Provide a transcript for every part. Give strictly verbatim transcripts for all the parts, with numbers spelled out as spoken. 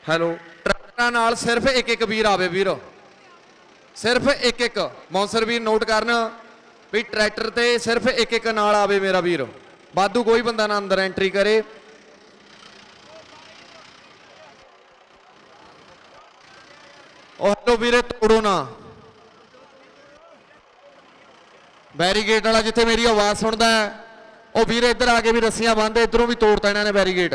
Hello ਟਰੈਕਟਰਾਂ ਨਾਲ ਸਿਰਫ ਇੱਕ ਇੱਕ ਵੀਰ ਆਵੇ ਵੀਰ, ਸਿਰਫ ਇੱਕ ਇੱਕ ਮੌਨਸਰ ਵੀਰ ਨੋਟ ਕਰਨ ਵੀ ट्रैक्टर ते सिर्फ एक एक नाल आवे मेरा वीर, वाधू कोई बंदा ना अंदर एंट्री करे। हेलो वीरे तोड़ो ना बैरीगेट वाला, जिथे मेरी आवाज सुनता है वो वीरे इधर आके भी रस्सियां बंद, इधरों भी तोड़ता इन्होंने बैरीगेट।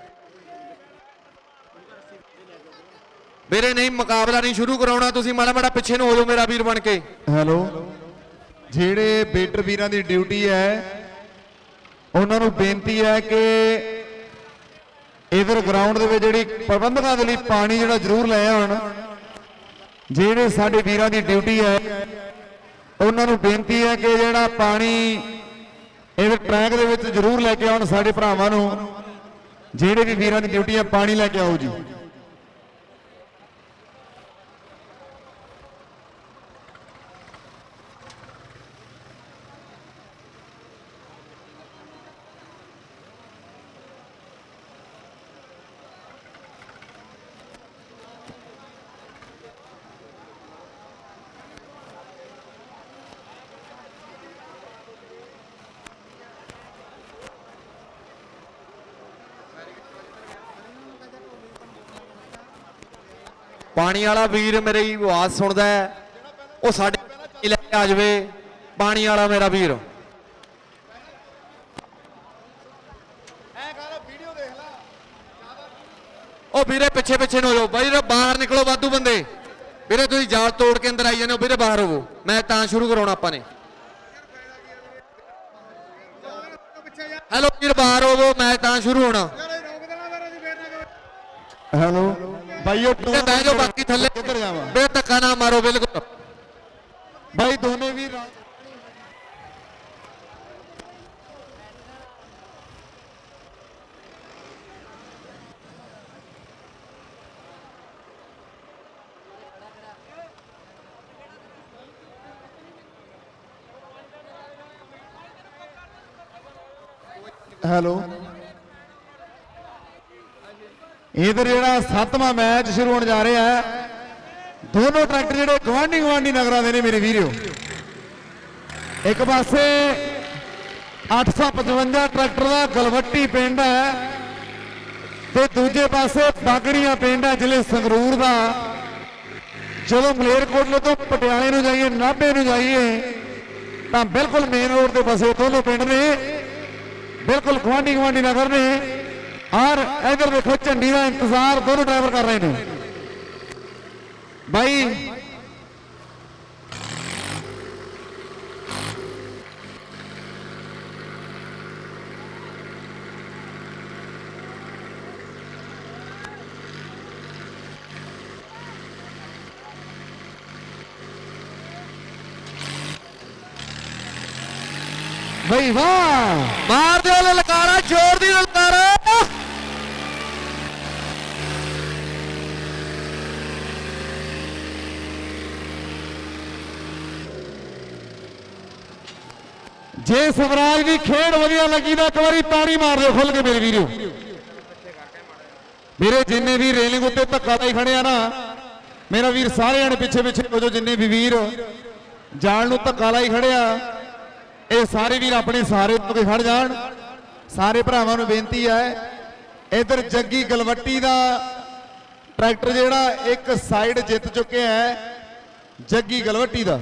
वीरे नहीं मुकाबला नहीं शुरू कराना, तुसी माड़ा माड़ा पिछे ਨੂੰ हो जाओ मेरा वीर बन के। हेलो ਜਿਹੜੇ ਬੇਟਰ ਵੀਰਾਂ ਦੀ ਡਿਊਟੀ ਹੈ ਉਹਨਾਂ ਨੂੰ ਬੇਨਤੀ ਹੈ ਕਿ ਇਧਰ ਗਰਾਊਂਡ ਦੇ ਵਿੱਚ ਜਿਹੜੀ ਪ੍ਰਬੰਧਕਾਂ ਦੇ ਲਈ ਪਾਣੀ ਜਿਹੜਾ ਜ਼ਰੂਰ ਲੈ ਆਉਣ। ਜਿਹੜੇ ਸਾਡੇ ਵੀਰਾਂ ਦੀ ਡਿਊਟੀ ਹੈ ਉਹਨਾਂ ਨੂੰ ਬੇਨਤੀ ਹੈ ਕਿ ਜਿਹੜਾ ਪਾਣੀ ਇਧਰ ਟਰੈਕ ਦੇ ਵਿੱਚ ਜ਼ਰੂਰ ਲੈ ਕੇ ਆਉਣ। ਸਾਡੇ ਭਰਾਵਾਂ ਨੂੰ ਜਿਹੜੇ ਵੀ ਵੀਰਾਂ ਦੀ ਡਿਊਟੀ ਹੈ ਪਾਣੀ ਲੈ ਕੇ ਆਓ ਜੀ। पानी वाला वीर मेरी आवाज सुनता है वो साढ़े लेके आ जाए। पानी वाला मेरा वीर ओ वीरे पिछे पिछे न हो जाओ भाई, बाहर निकलो वाधू बंदे। वीरे तुम जाल तोड़ के अंदर आई जाने, वीरे बाहर होवो, मैं तां शुरू कराउणा आपां ने। हेलो वीर बाहर होवो, मैं तां शुरू होना। हेलो भाई बह जाओ, बाकी थले किधर जावा बे धक्का ना मारो। बिल्कुल भाई दोनों भी हेलो इधर ਜਿਹੜਾ ਸੱਤਵਾਂ मैच शुरू होने जा रहा है। दोनों ट्रैक्टर ਜਿਹੜੇ ਗਵਾਂਢੀ ਗਵਾਂਢੀ ਨਗਰਾਂ ਦੇ ਨੇ ਮੇਰੇ ਵੀਰੋ। एक पासे अठ सौ पचवंजा ट्रैक्टर का गलवट्टी पिंड है तो दूजे पासे बागड़िया पिंड है जिले संगरूर का। जो मलेरकोटले तो पटियाले नूं जाइए नाभे नूं जाइए तो बिल्कुल मेन रोड के पासे दोनों पिंड ने, बिल्कुल गुआढ़ी गुआढ़ी नगर ने। और इधर देखो झंडी का इंतजार दोनों ड्राइवर कर रहे हैं भाई। भाई वाह मार दो ललकारा, जोर दी ललकारा। जे स्वराज की खेड वधिया लगी तो एक बार ताड़ी मार दो खुल के मेरे वीरो। मेरे जिन्ने भी रेलिंग उत्ते धक्का लाई खड़े आ ना मेरा वीर सारे जने पिछे पिछे हो जो, जिन्ने भी वीर जान नूं धक्का लाई खड़े आ ये सारे वीर अपने सहारे तो खड़ जान। सारे भरावां नूं बेनती है इधर जग्गी गलवट्टी का ट्रैक्टर जिहड़ा एक साइड जित चुके हैं जग्गी गलवट्टी का।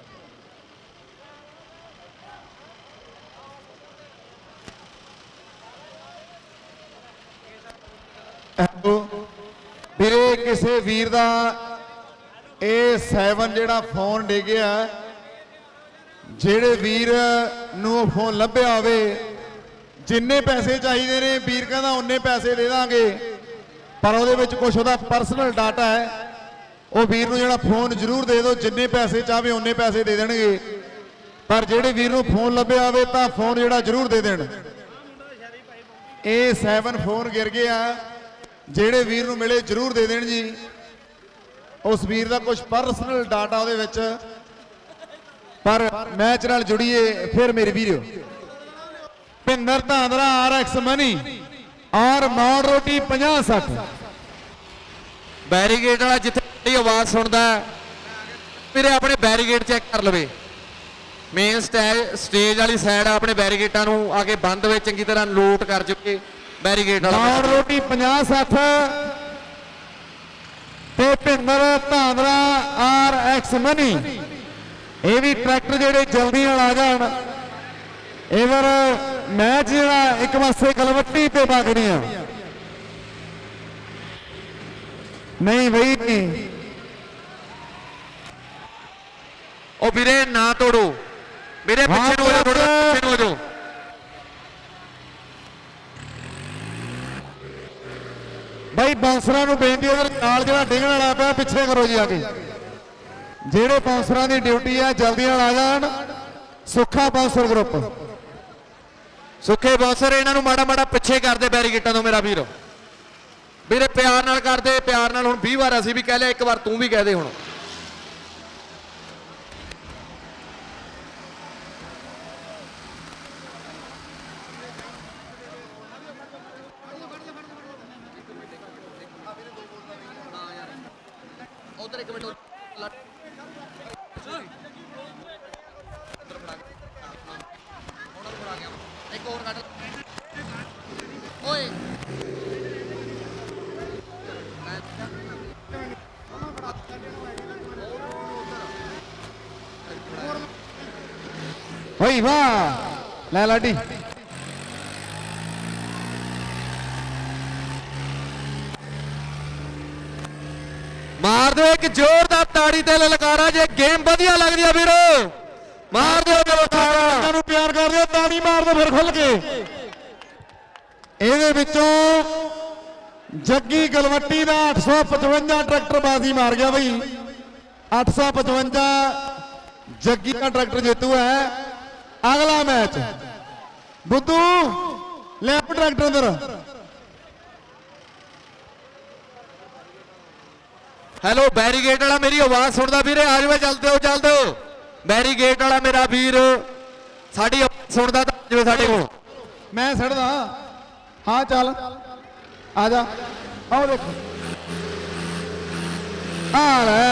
वीरे किसी वीर का ए सैवन जिहड़ा फोन डिग्या, जेड़े वीर नूं फोन लभ्या होवे जिन्ने पैसे चाहिए ने वीर कहंदा उन्ने पैसे दे दांगे, पर उहदे विच कुछ उहदा परसनल डाटा है। वो वीर नूं जिहड़ा फोन जरूर दे दो, जिन्ने पैसे चाहे उन्ने पैसे दे देणगे, पर जेड़े वीर नूं फोन लभ्या होवे तां फोन जिहड़ा जरूर दे देण। ए सैवन फोन गिर गया, जेड़े वीर नूं मिले जरूर दे देण जी। उस वीर का कुछ परसनल डाटा उहदे विच, पर मैच नाल जुड़िए फिर मेरे वीरो। भुपिंदर धांधरा आर एक्स मनी और मौड़ रोटी पचास सठ बैरीगेट वाला जिथे आवाज सुनता मेरे अपने बैरीगेट चेक कर लवे। मेन स्टेज स्टेज वाली साइड अपने बैरीगेटां नूं आके बंद वे चंगी तरह लोट कर चुके बैरीगेट वाला। रोटी पचास सठ ते भिंदर धांदरा आर एक्स मनी ये भी ट्रैक्टर जेडे जल्दी नाल आ जाण। इधर मैच जरा एक पासे कलवट्टी ते बागड़ियां नहीं बई ओ वीरे ना तोड़ो मेरे पीछे हो जाओ, थोड़ा पीछे हो जाओ। भाई बांसरां नूं बेनती उधर नाल जिहड़ा डिगण वाला पिया पिछे करो जी आके। ਜਿਹੜੇ ਬਾਂਸਰਾਂ ਦੀ ਡਿਊਟੀ ਆ ਜਲਦੀ ਨਾਲ ਆ ਜਾਣ। ਸੁੱਖਾ ਬਾਂਸਰ ਗਰੁੱਪ ਸੁੱਖੇ ਬਾਂਸਰ ਇਹਨਾਂ ਨੂੰ ਮਾੜਾ ਮਾੜਾ ਪਿੱਛੇ ਕਰਦੇ ਬੈਰੀਗੇਟਾਂ ਤੋਂ ਮੇਰਾ ਵੀਰ। ਵੀਰੇ ਪਿਆਰ ਨਾਲ ਕਰਦੇ ਪਿਆਰ ਨਾਲ। ਹੁਣ ਵੀਹ ਵਾਰ ਅਸੀਂ ਵੀ ਕਹਿ ਲਿਆ, ਇੱਕ ਵਾਰ ਤੂੰ ਵੀ ਕਹਿ ਦੇ ਹੁਣ। ਉਧਰ ਇੱਕ ਮਿੰਟ एक और काट ओए भाई वाह लै लाडी मार दो एक जोरदार ताड़ी ते ललकारा जे गेम वधिया लगदी है वीरो। मार दो ਨੂੰ ਪਿਆਰ ਕਰ ਦਿਓ ਤਾੜੀ ਮਾਰ ਦਿਓ ਫਿਰ ਖੁੱਲ ਕੇ। ਇਹਦੇ ਵਿੱਚੋਂ ਜੱਗੀ ਗਲਵੱਟੀ ਦਾ ਅੱਠ ਸੌ ਪਚਵੰਜਾ ਟਰੈਕਟਰ ਬਾਜ਼ੀ ਮਾਰ ਗਿਆ ਬਈ। ਅੱਠ ਸੌ ਪਚਵੰਜਾ ਜੱਗੀ ਦਾ ਟਰੈਕਟਰ ਜੇਤੂ ਹੈ। ਅਗਲਾ ਮੈਚ ਬੁੱਧੂ ਲੈ ਟਰੈਕਟਰ ਅੰਦਰ। हेलो बैरीगेट वाला मेरी आवाज सुनता वीरे आ जाओ, चलते हो चलते हो। बैरीगेट वाला मेरा वीर साड़ी सुनता जो साडे को मैं सड़दा हाँ चल आ जा आओ देखो आ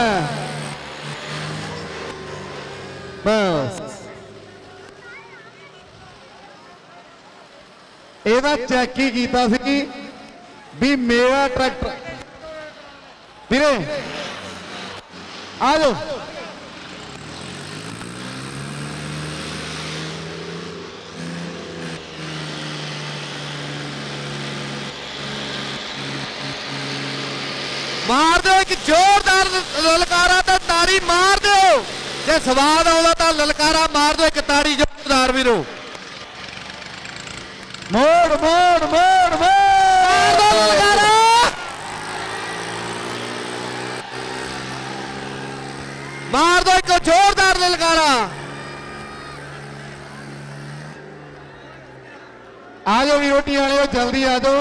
बस ਇਹਦਾ ਚੈੱਕ ਹੀ ਕੀਤਾ ਸੀ ਵੀ ਮੇਰਾ ਟਰੈਕਟਰ ਵੀਰੇ ਆ ਜਾਓ। मार दो एक जोरदार ललकारा तो ताड़ी मार दो जे स्वाद आउंदा तां ललकारा मार दो एक ताड़ी जोरदार वीरो। मोड़ मोड़ मोड़ मोड़ दो ललकारा मार दो एक जोरदार ललकारा। आ जाओ भी रोटी वाले जल्दी आ जाओ।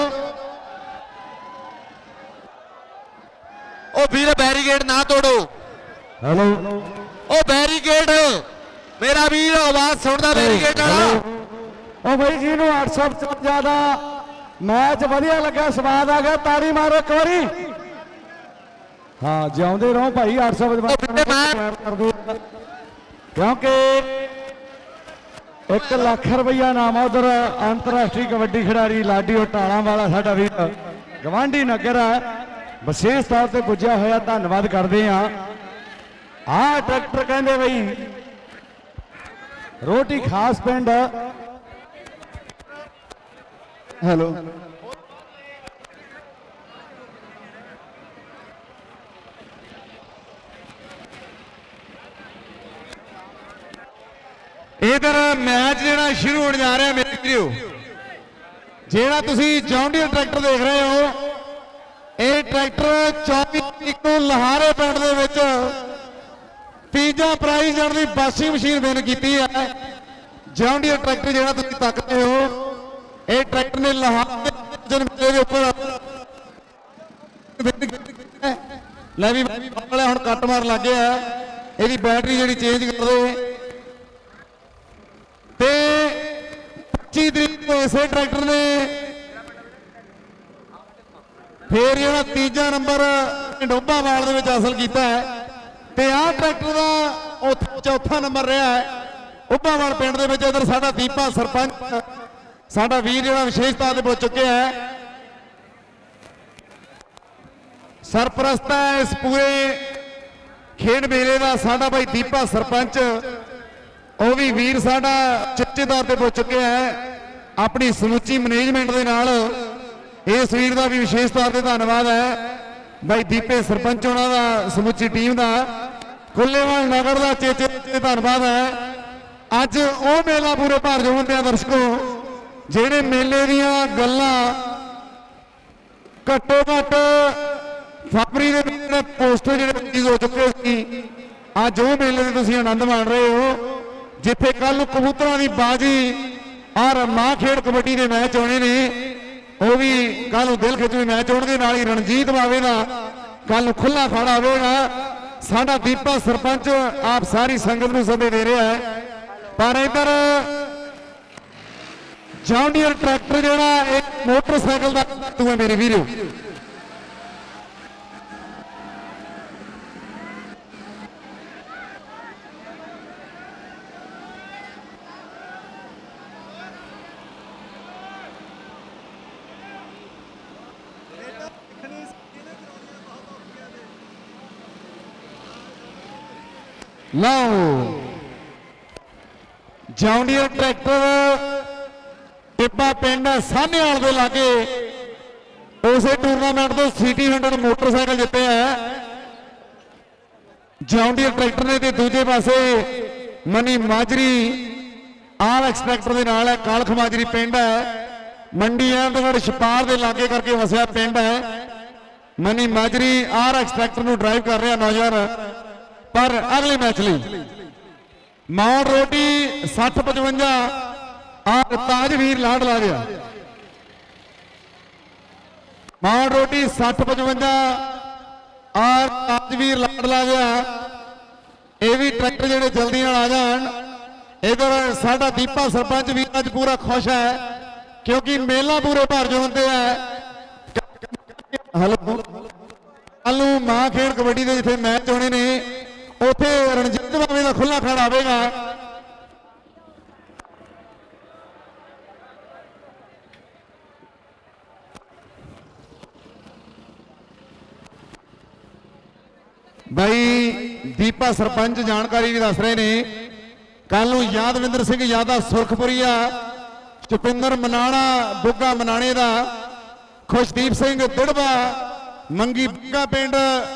ओ वीर बैरीगेट ना तोड़ो। हेलो ओ बैरीगेट मेरा वीर आवाज सुनदा बैरीगेट वाला। ओ भाई जी नु आठ सौ पचवंजा दा मैच वधिया लगा स्वाद आ गया ताड़ी मारो एक बारी। हाँ जिਉਂਦੇ ਰਹੋ भाई आठ सौ पचवंजा क्योंकि एक लाख रुपया नाम उधर अंतरराष्ट्रीय कबड्डी खिडारी लाडी टाणा वाला साडा वीर गवांढी नगर है विशेष तौर पर पुज्या होया धन्यवाद करते हैं। आ ट्रैक्टर कहते बई रोटी खास पिंड हेलो इधर मैच जो शुरू होने जा रहा है मेरे वीडियो जेड़ा तुसी जॉन डीयर ट्रैक्टर देख रहे हो ये ट्रैक्टर चौबी तरीक को लहारे पिंड दे विच पीजा प्राइज जाने की वाशिंग मशीन विन की है। जॉन डीयर ट्रैक्टर जो तुम तक रहे हो ये ट्रैक्टर ने लहारे उपर लै भी हुण कट मार लग गया है। यदि बैटरी जी चेंज कर दो ते पच्ची तरीक को इसे ट्रैक्टर ने फिर जो तीजा नंबर ਡੋਬਾਵਾਲ ਦੇ ਵਿੱਚ ਹਾਸਲ ਕੀਤਾ ਹੈ ਤੇ ਆਹ ਟਰੈਕਟਰ ਦਾ ਉਹ ਚੌਥਾ ਨੰਬਰ ਰਿਹਾ ਹੈ ਉੱਭਾਵਾਲ ਪਿੰਡ ਦੇ ਵਿੱਚ। ਇਧਰ ਸਾਡਾ ਦੀਪਾ ਸਰਪੰਚ ਸਾਡਾ ਵੀਰ ਜਿਹੜਾ ਵਿਸ਼ੇਸ਼ਤਾ ਤੇ ਪਹੁੰਚ ਚੁੱਕਿਆ ਹੈ, ਸਰਪ੍ਰਸਤ ਹੈ ਇਸ ਪੂਰੇ ਖੇਡ ਮੇਲੇ ਦਾ ਸਾਡਾ ਭਾਈ ਦੀਪਾ ਸਰਪੰਚ, ਉਹ ਵੀ ਵੀਰ ਸਾਡਾ ਚਿੱਚੇਦਾਰ ਤੇ ਪਹੁੰਚ ਚੁੱਕਿਆ ਹੈ। ਆਪਣੀ ਸਮੁੱਚੀ ਮੈਨੇਜਮੈਂਟ ਦੇ ਨਾਲ ਇਸ ਵੀਰ ਦਾ ਵੀ ਵਿਸ਼ੇਸ਼ ਤੌਰ ਤੇ ਧੰਨਵਾਦ ਹੈ ਭਾਈ ਦੀਪੇ ਸਰਪੰਚ ਉਹਨਾਂ ਦਾ, ਸਮੁੱਚੀ ਟੀਮ ਦਾ, ਕੁੱਲੇਵਾਲ ਨਗਰ ਦਾ ਚੇਚੇ ਤੇ ਧੰਨਵਾਦ ਹੈ। ਅੱਜ ਉਹ ਮੇਲਾ ਪੂਰੇ ਭਰ ਜਾਣ ਦੇ ਦਰਸ਼ਕੋ ਜਿਹੜੇ ਮੇਲੇ ਦੀਆਂ ਗੱਲਾਂ ਘੱਟੋ ਘੱਟ ਫਰਵਰੀ ਦੇ ਜਿਹੜੇ ਪੋਸਟਰ ਜਿਹੜੇ ਰਿਲੀਜ਼ ਹੋ ਚੁੱਕੇ ਸੀ, ਅੱਜ ਉਹ ਮੇਲੇ ਦੇ ਤੁਸੀਂ ਆਨੰਦ ਮਾਣ ਰਹੇ ਹੋ ਜਿੱਥੇ ਕੱਲ ਨੂੰ ਕਬੂਤਰਾਂ ਦੀ ਬਾਜੀ ਔਰ ਮਾਂ ਖੇਡ ਕਬੱਡੀ ਦੇ ਮੈਚ ਹੋਣੇ ਨੇ, ਉਹ ਵੀ ਕੱਲ ਨੂੰ ਦਿਲ ਖਿੱਚਵੇਂ ਮੈਚ ਹੋਣਗੇ। ਨਾਲ ਹੀ ਰਣਜੀਤ ਬਾਵੇ ਦਾ ਕੱਲ ਨੂੰ ਖੁੱਲਾ ਖਾੜਾ ਹੋਵੇਗਾ। ਸਾਡਾ ਦੀਪਾ ਸਰਪੰਚ ਆਪ ਸਾਰੀ ਸੰਗਤ ਨੂੰ ਸੱਦੇ ਦੇ ਰਿਹਾ ਹੈ, ਪਰ ਇਧਰ ਜੌਨ ਡੀਅਰ ਟਰੈਕਟਰ ਜਿਹੜਾ ਇੱਕ ਮੋਟਰਸਾਈਕਲ ਦਾ ਤੂੰ ਹੈ ਮੇਰੇ ਵੀਰੋ। ਲਓ ਜੌਨ ਡੀਅਰ ਟਰੈਕਟਰ ਟਿੱਬਾ ਪਿੰਡ ਸਾਹਨੇਵਾਲ ਦੇ ਲਾਗੇ ਉਸੇ ਟੂਰਨਾਮੈਂਟ ਤੋਂ ਸਿਟੀ ਹੰਡਰਡ ਮੋਟਰਸਾਈਕਲ ਜਿੱਤਿਆ ਹੈ ਜੌਨ ਡੀਅਰ ਟਰੈਕਟਰ ਨੇ, ਤੇ ਦੂਜੇ ਪਾਸੇ ਮਨੀ ਮਾਜਰੀ ਆਲ ਐਕਸ ਟਰੈਕਟਰ ਦੇ ਨਾਲ ਹੈ। ਕਾਲਖ ਮਾਜਰੀ ਪਿੰਡ ਹੈ, ਮੰਡੀ ਅਹਿਮਦਗੜ੍ਹ ਛਪਾਰ ਦੇ ਲਾਗੇ ਕਰਕੇ ਵਸਿਆ ਪਿੰਡ ਹੈ। Mani Majri R X tractor ਨੂੰ ਡਰਾਈਵ ਕਰ ਰਿਹਾ ਨੌਜਵਾਨ, ਪਰ ਅਗਲੇ ਮੈਚ ਲਈ ਮੌੜ ਰੋਟੀ ਸੱਠ ਪਚਵੰਜਾ ਆਰ ਤਾਜਵੀਰ ਲਾਡ ਲਾ ਗਿਆ। ਮੌੜ ਰੋਟੀ ਸੱਠ ਪਚਵੰਜਾ ਆਰ ਤਾਜਵੀਰ ਲਾਡ ਲਾ ਗਿਆ। ਇਹ ਵੀ ਟਰੈਕਟਰ ਜਿਹੜੇ ਜਲਦੀ ਨਾਲ ਆ ਜਾਣ। ਇਧਰ ਸਾਡਾ ਦੀਪਾ ਸਰਪੰਚ ਵੀ ਅੱਜ ਪੂਰਾ ਖੁਸ਼ ਹੈ ਕਿਉਂਕਿ ਮੇਲਾ ਪੂਰੇ ਭਰ ਜੋਨ ਤੇ ਹੈ। ਹਲੋ ਕੱਲ ਨੂੰ ਮਾਂ ਖੇਡ ਕਬੱਡੀ ਦੇ ਜਿੱਥੇ ਮੈਚ ਹੋਣੇ ਨੇ ਉੱਥੇ ਰਣਜੀਤ ਬਾਵੇ ਦਾ ਖੁੱਲਾ ਖਾੜਾ ਆਵੇਗਾ। ਭਾਈ ਦੀਪਾ ਸਰਪੰਚ ਜਾਣਕਾਰੀ ਵੀ ਦੱਸ ਰਹੇ ਨੇ ਕੱਲ ਨੂੰ ਯਾਦਵਿੰਦਰ ਸਿੰਘ ਯਾਦਾ ਸੁਰਖਪੁਰੀਆ, ਚੁਪਿੰਦਰ ਮਨਾਣਾ ਬੁੱਗਾ ਮਨਾਣੇ ਦਾ, ਖੁਸ਼ਦੀਪ ਸਿੰਘ ਦਿੜਵਾ ਮੰਗੀ ਬੁੱਗਾ ਪਿੰਡ,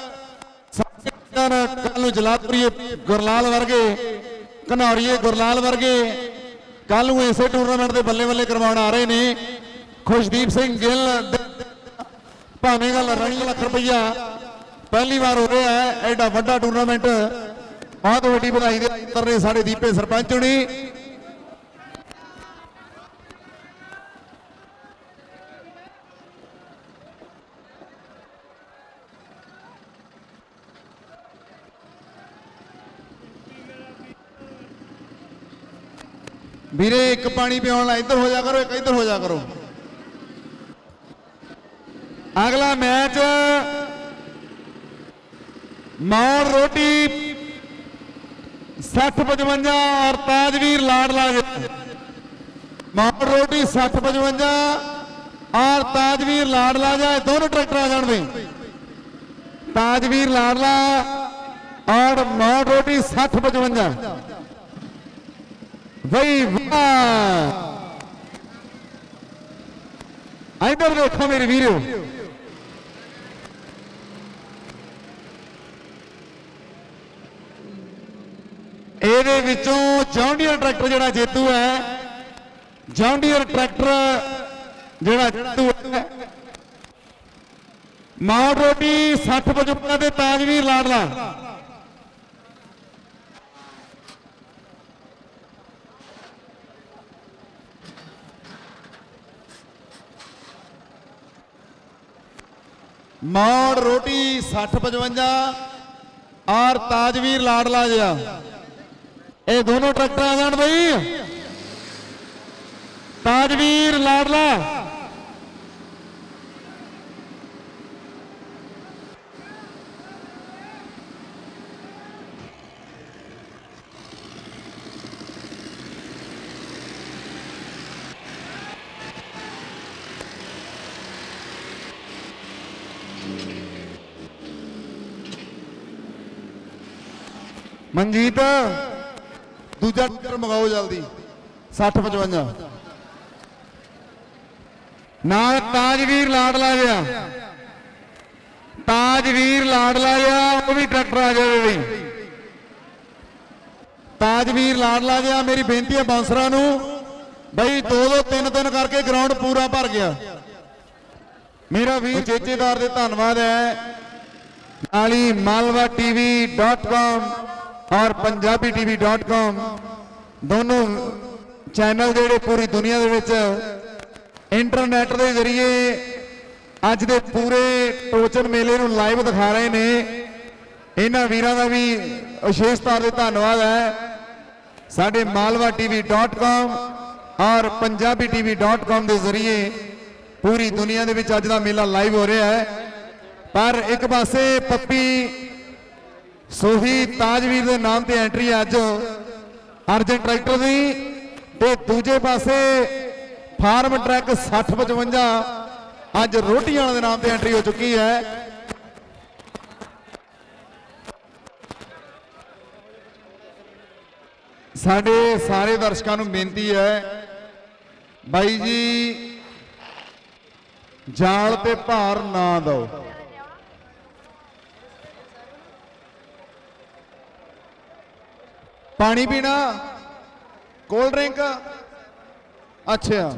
ਕੱਲ ਨੂੰ ਜਲਾਲਪੁਰੀਏ ਗੁਰਲਾਲ ਵਰਗੇ, ਘਨੌਰੀਏ ਗੁਰਲਾਲ ਵਰਗੇ ਕੱਲ ਨੂੰ ਇਸੇ ਟੂਰਨਾਮੈਂਟ ਦੇ ਬੱਲੇ ਬੱਲੇ ਕਰਵਾਉਣ ਆ ਰਹੇ ਨੇ। ਖੁਸ਼ਦੀਪ ਸਿੰਘ ਗਿੱਲ ਭਾਵੇਂ ਗੱਲ ਰਣੀ ਲੱਖ ਰੁਪਈਆ ਪਹਿਲੀ ਵਾਰ ਹੋ ਰਿਹਾ ਹੈ। ਐਡਾ ਵੱਡਾ ਟੂਰਨਾਮੈਂਟ, ਬਹੁਤ ਵੱਡੀ ਵਧਾਈ ਦੇ ਅੰਦਰ ਨੇ ਸਾਡੇ ਦੀਪੇ ਸਰਪੰਚ ਹੋਣੀ। ਵੀਰੇ ਇੱਕ ਪਾਣੀ ਪਿਆਉਣ ਲਾ, ਇੱਧਰ ਹੋ ਜਾ ਕਰੋ, ਇੱਕ ਇੱਧਰ ਹੋ ਜਾ ਕਰੋ। ਅਗਲਾ ਮੈਚ ਮੌੜ ਰੋਟੀ ਸੱਠ ਪਚਵੰਜਾ ਔਰ ਤਾਜਵੀਰ ਲਾਡ ਲਾ ਗਿਆ। ਮੌੜ ਰੋਟੀ ਸੱਠ ਪਚਵੰਜਾ ਔਰ ਤਾਜਵੀਰ ਲਾਡ ਲਾ ਜਾ, दोनों ट्रैक्टर आ जान दे। ताजवीर लाडला और मौड़ रोटी सठ पचवंजा। भाई वाह, इधर देखो मेरे वीरों, ਇਹਦੇ ਵਿੱਚੋਂ ਜੌਨ ਡੀਅਰ ਟਰੈਕਟਰ ਜਿਹੜਾ ਜੇਤੂ ਹੈ, ਜੌਨ ਡੀਅਰ ਟਰੈਕਟਰ ਜਿਹੜਾ ਜੇਤੂ ਹੈ ਮੌੜ ਰੋਟੀ ਸੱਠ ਪਚਵੰਜਾ ਤੇ ਤਾਜਵੀਰ ਲਾਡਲਾ। मौड़ रोटी सठ पचवंजा और ताजवीर लाडला जा, ये दोनों ट्रैक्टर आ जान भाई। ताजवीर लाडला ਮਨਜੀਤ ਦੂਜਾ ਟੀਚਰ ਮੰਗਾਓ ਜਲਦੀ ਸੱਠ ਪਚਵੰਜਾ ਨਾਲ ਤਾਜਵੀਰ ਲਾਡਲਾ ਗਿਆ ਤਾਜਵੀਰ ਲਾਡਲਾ ਗਿਆ ਉਹ ਵੀ ਟਰੈਕਟਰ ਆ ਜਾਵੇ ਬਈ ਤਾਜਵੀਰ ਲਾਡਲਾ ਗਿਆ। ਮੇਰੀ ਬੇਨਤੀ ਹੈ ਬਾਂਸਰਾਂ ਨੂੰ ਬਈ ਦੋ ਦੋ ਤਿੰਨ ਤਿੰਨ ਕਰਕੇ ਗਰਾਊਂਡ ਪੂਰਾ ਭਰ ਗਿਆ। ਮੇਰਾ ਵੀਰ ਚੇਚੇਦਾਰ ਦੇ ਧੰਨਵਾਦ ਹੈ। ਨਾਲੀ ਮਾਲਵਾ ਟੀਵੀ ਡਾਟ ਕਾਮ ਔਰ ਪੰਜਾਬੀ ਟੀਵੀ ਡਾਟ ਕਾਮ ਦੋਨੋਂ ਚੈਨਲ ਜਿਹੜੇ ਪੂਰੀ ਦੁਨੀਆ ਦੇ ਵਿੱਚ ਇੰਟਰਨੈਟ ਦੇ ਜ਼ਰੀਏ ਅੱਜ ਦੇ ਪੂਰੇ ਟੋਚਨ ਮੇਲੇ ਨੂੰ ਲਾਈਵ ਦਿਖਾ ਰਹੇ ਨੇ। ਇਹਨਾਂ ਵੀਰਾਂ ਦਾ ਵੀ ਵਿਸ਼ੇਸ਼ ਤੌਰ ਤੇ ਧੰਨਵਾਦ ਹੈ। ਸਾਡੇ ਮਾਲਵਾ ਟੀਵੀ ਡਾਟ ਕਾਮ ਔਰ ਪੰਜਾਬੀ ਟੀਵੀ ਡਾਟ ਕਾਮ ਦੇ ਜ਼ਰੀਏ ਪੂਰੀ ਦੁਨੀਆ ਦੇ ਵਿੱਚ ਅੱਜ ਦਾ ਮੇਲਾ ਲਾਈਵ ਹੋ ਰਿਹਾ ਹੈ। ਪਰ ਇੱਕ ਪਾਸੇ ਪੱਪੀ ਸੋਹੀ ਤਾਜਵੀਰ ਦੇ ਨਾਮ ਤੇ ਐਂਟਰੀ ਅੱਜ ਅਰਜਨ ਟਰੈਕਟਰ ਦੀ ਤੇ ਦੂਜੇ ਪਾਸੇ ਫਾਰਮ ਟਰੈਕ ਸੱਠ ਪਚਵੰਜਾ ਅੱਜ ਰੋਟੀਆਂ ਵਾਲੇ ਦੇ ਨਾਮ ਤੇ ਐਂਟਰੀ ਹੋ ਚੁੱਕੀ ਹੈ। ਸਾਡੇ ਸਾਰੇ ਦਰਸ਼ਕਾਂ ਨੂੰ ਬੇਨਤੀ ਹੈ ਬਾਈ ਜੀ ਜਾਲ ਤੇ ਭਾਰ ਨਾ ਦਿਓ। ਪਾਣੀ ਪੀਣਾ ਕੋਲਡ ਡਰਿੰਕ ਅੱਛਾ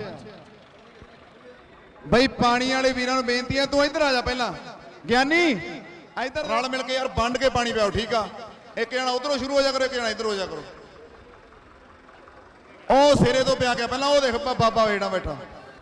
ਬਈ ਪਾਣੀ ਵਾਲੇ ਵੀਰਾਂ ਨੂੰ ਬੇਨਤੀ ਹੈ ਤੂੰ ਇੱਧਰ ਆ ਜਾ ਪਹਿਲਾਂ ਗਿਆਨੀ ਇੱਧਰ ਰਲ ਮਿਲ ਕੇ ਯਾਰ ਵੰਡ ਕੇ ਪਾਣੀ ਪਿਆਓ ਠੀਕ ਆ। ਇੱਕ ਜਣਾ ਉਧਰੋਂ ਸ਼ੁਰੂ ਹੋ ਜਾ ਕਰੋ ਇੱਕ ਜਣਾ ਇੱਧਰ ਹੋ ਜਾ ਕਰੋ। ਉਹ ਸਿਰੇ ਤੋਂ ਪਿਆ ਗਿਆ ਪਹਿਲਾਂ ਉਹ ਦੇਖ ਬਾਬਾ ਵੇੜਾ ਬੈਠਾ।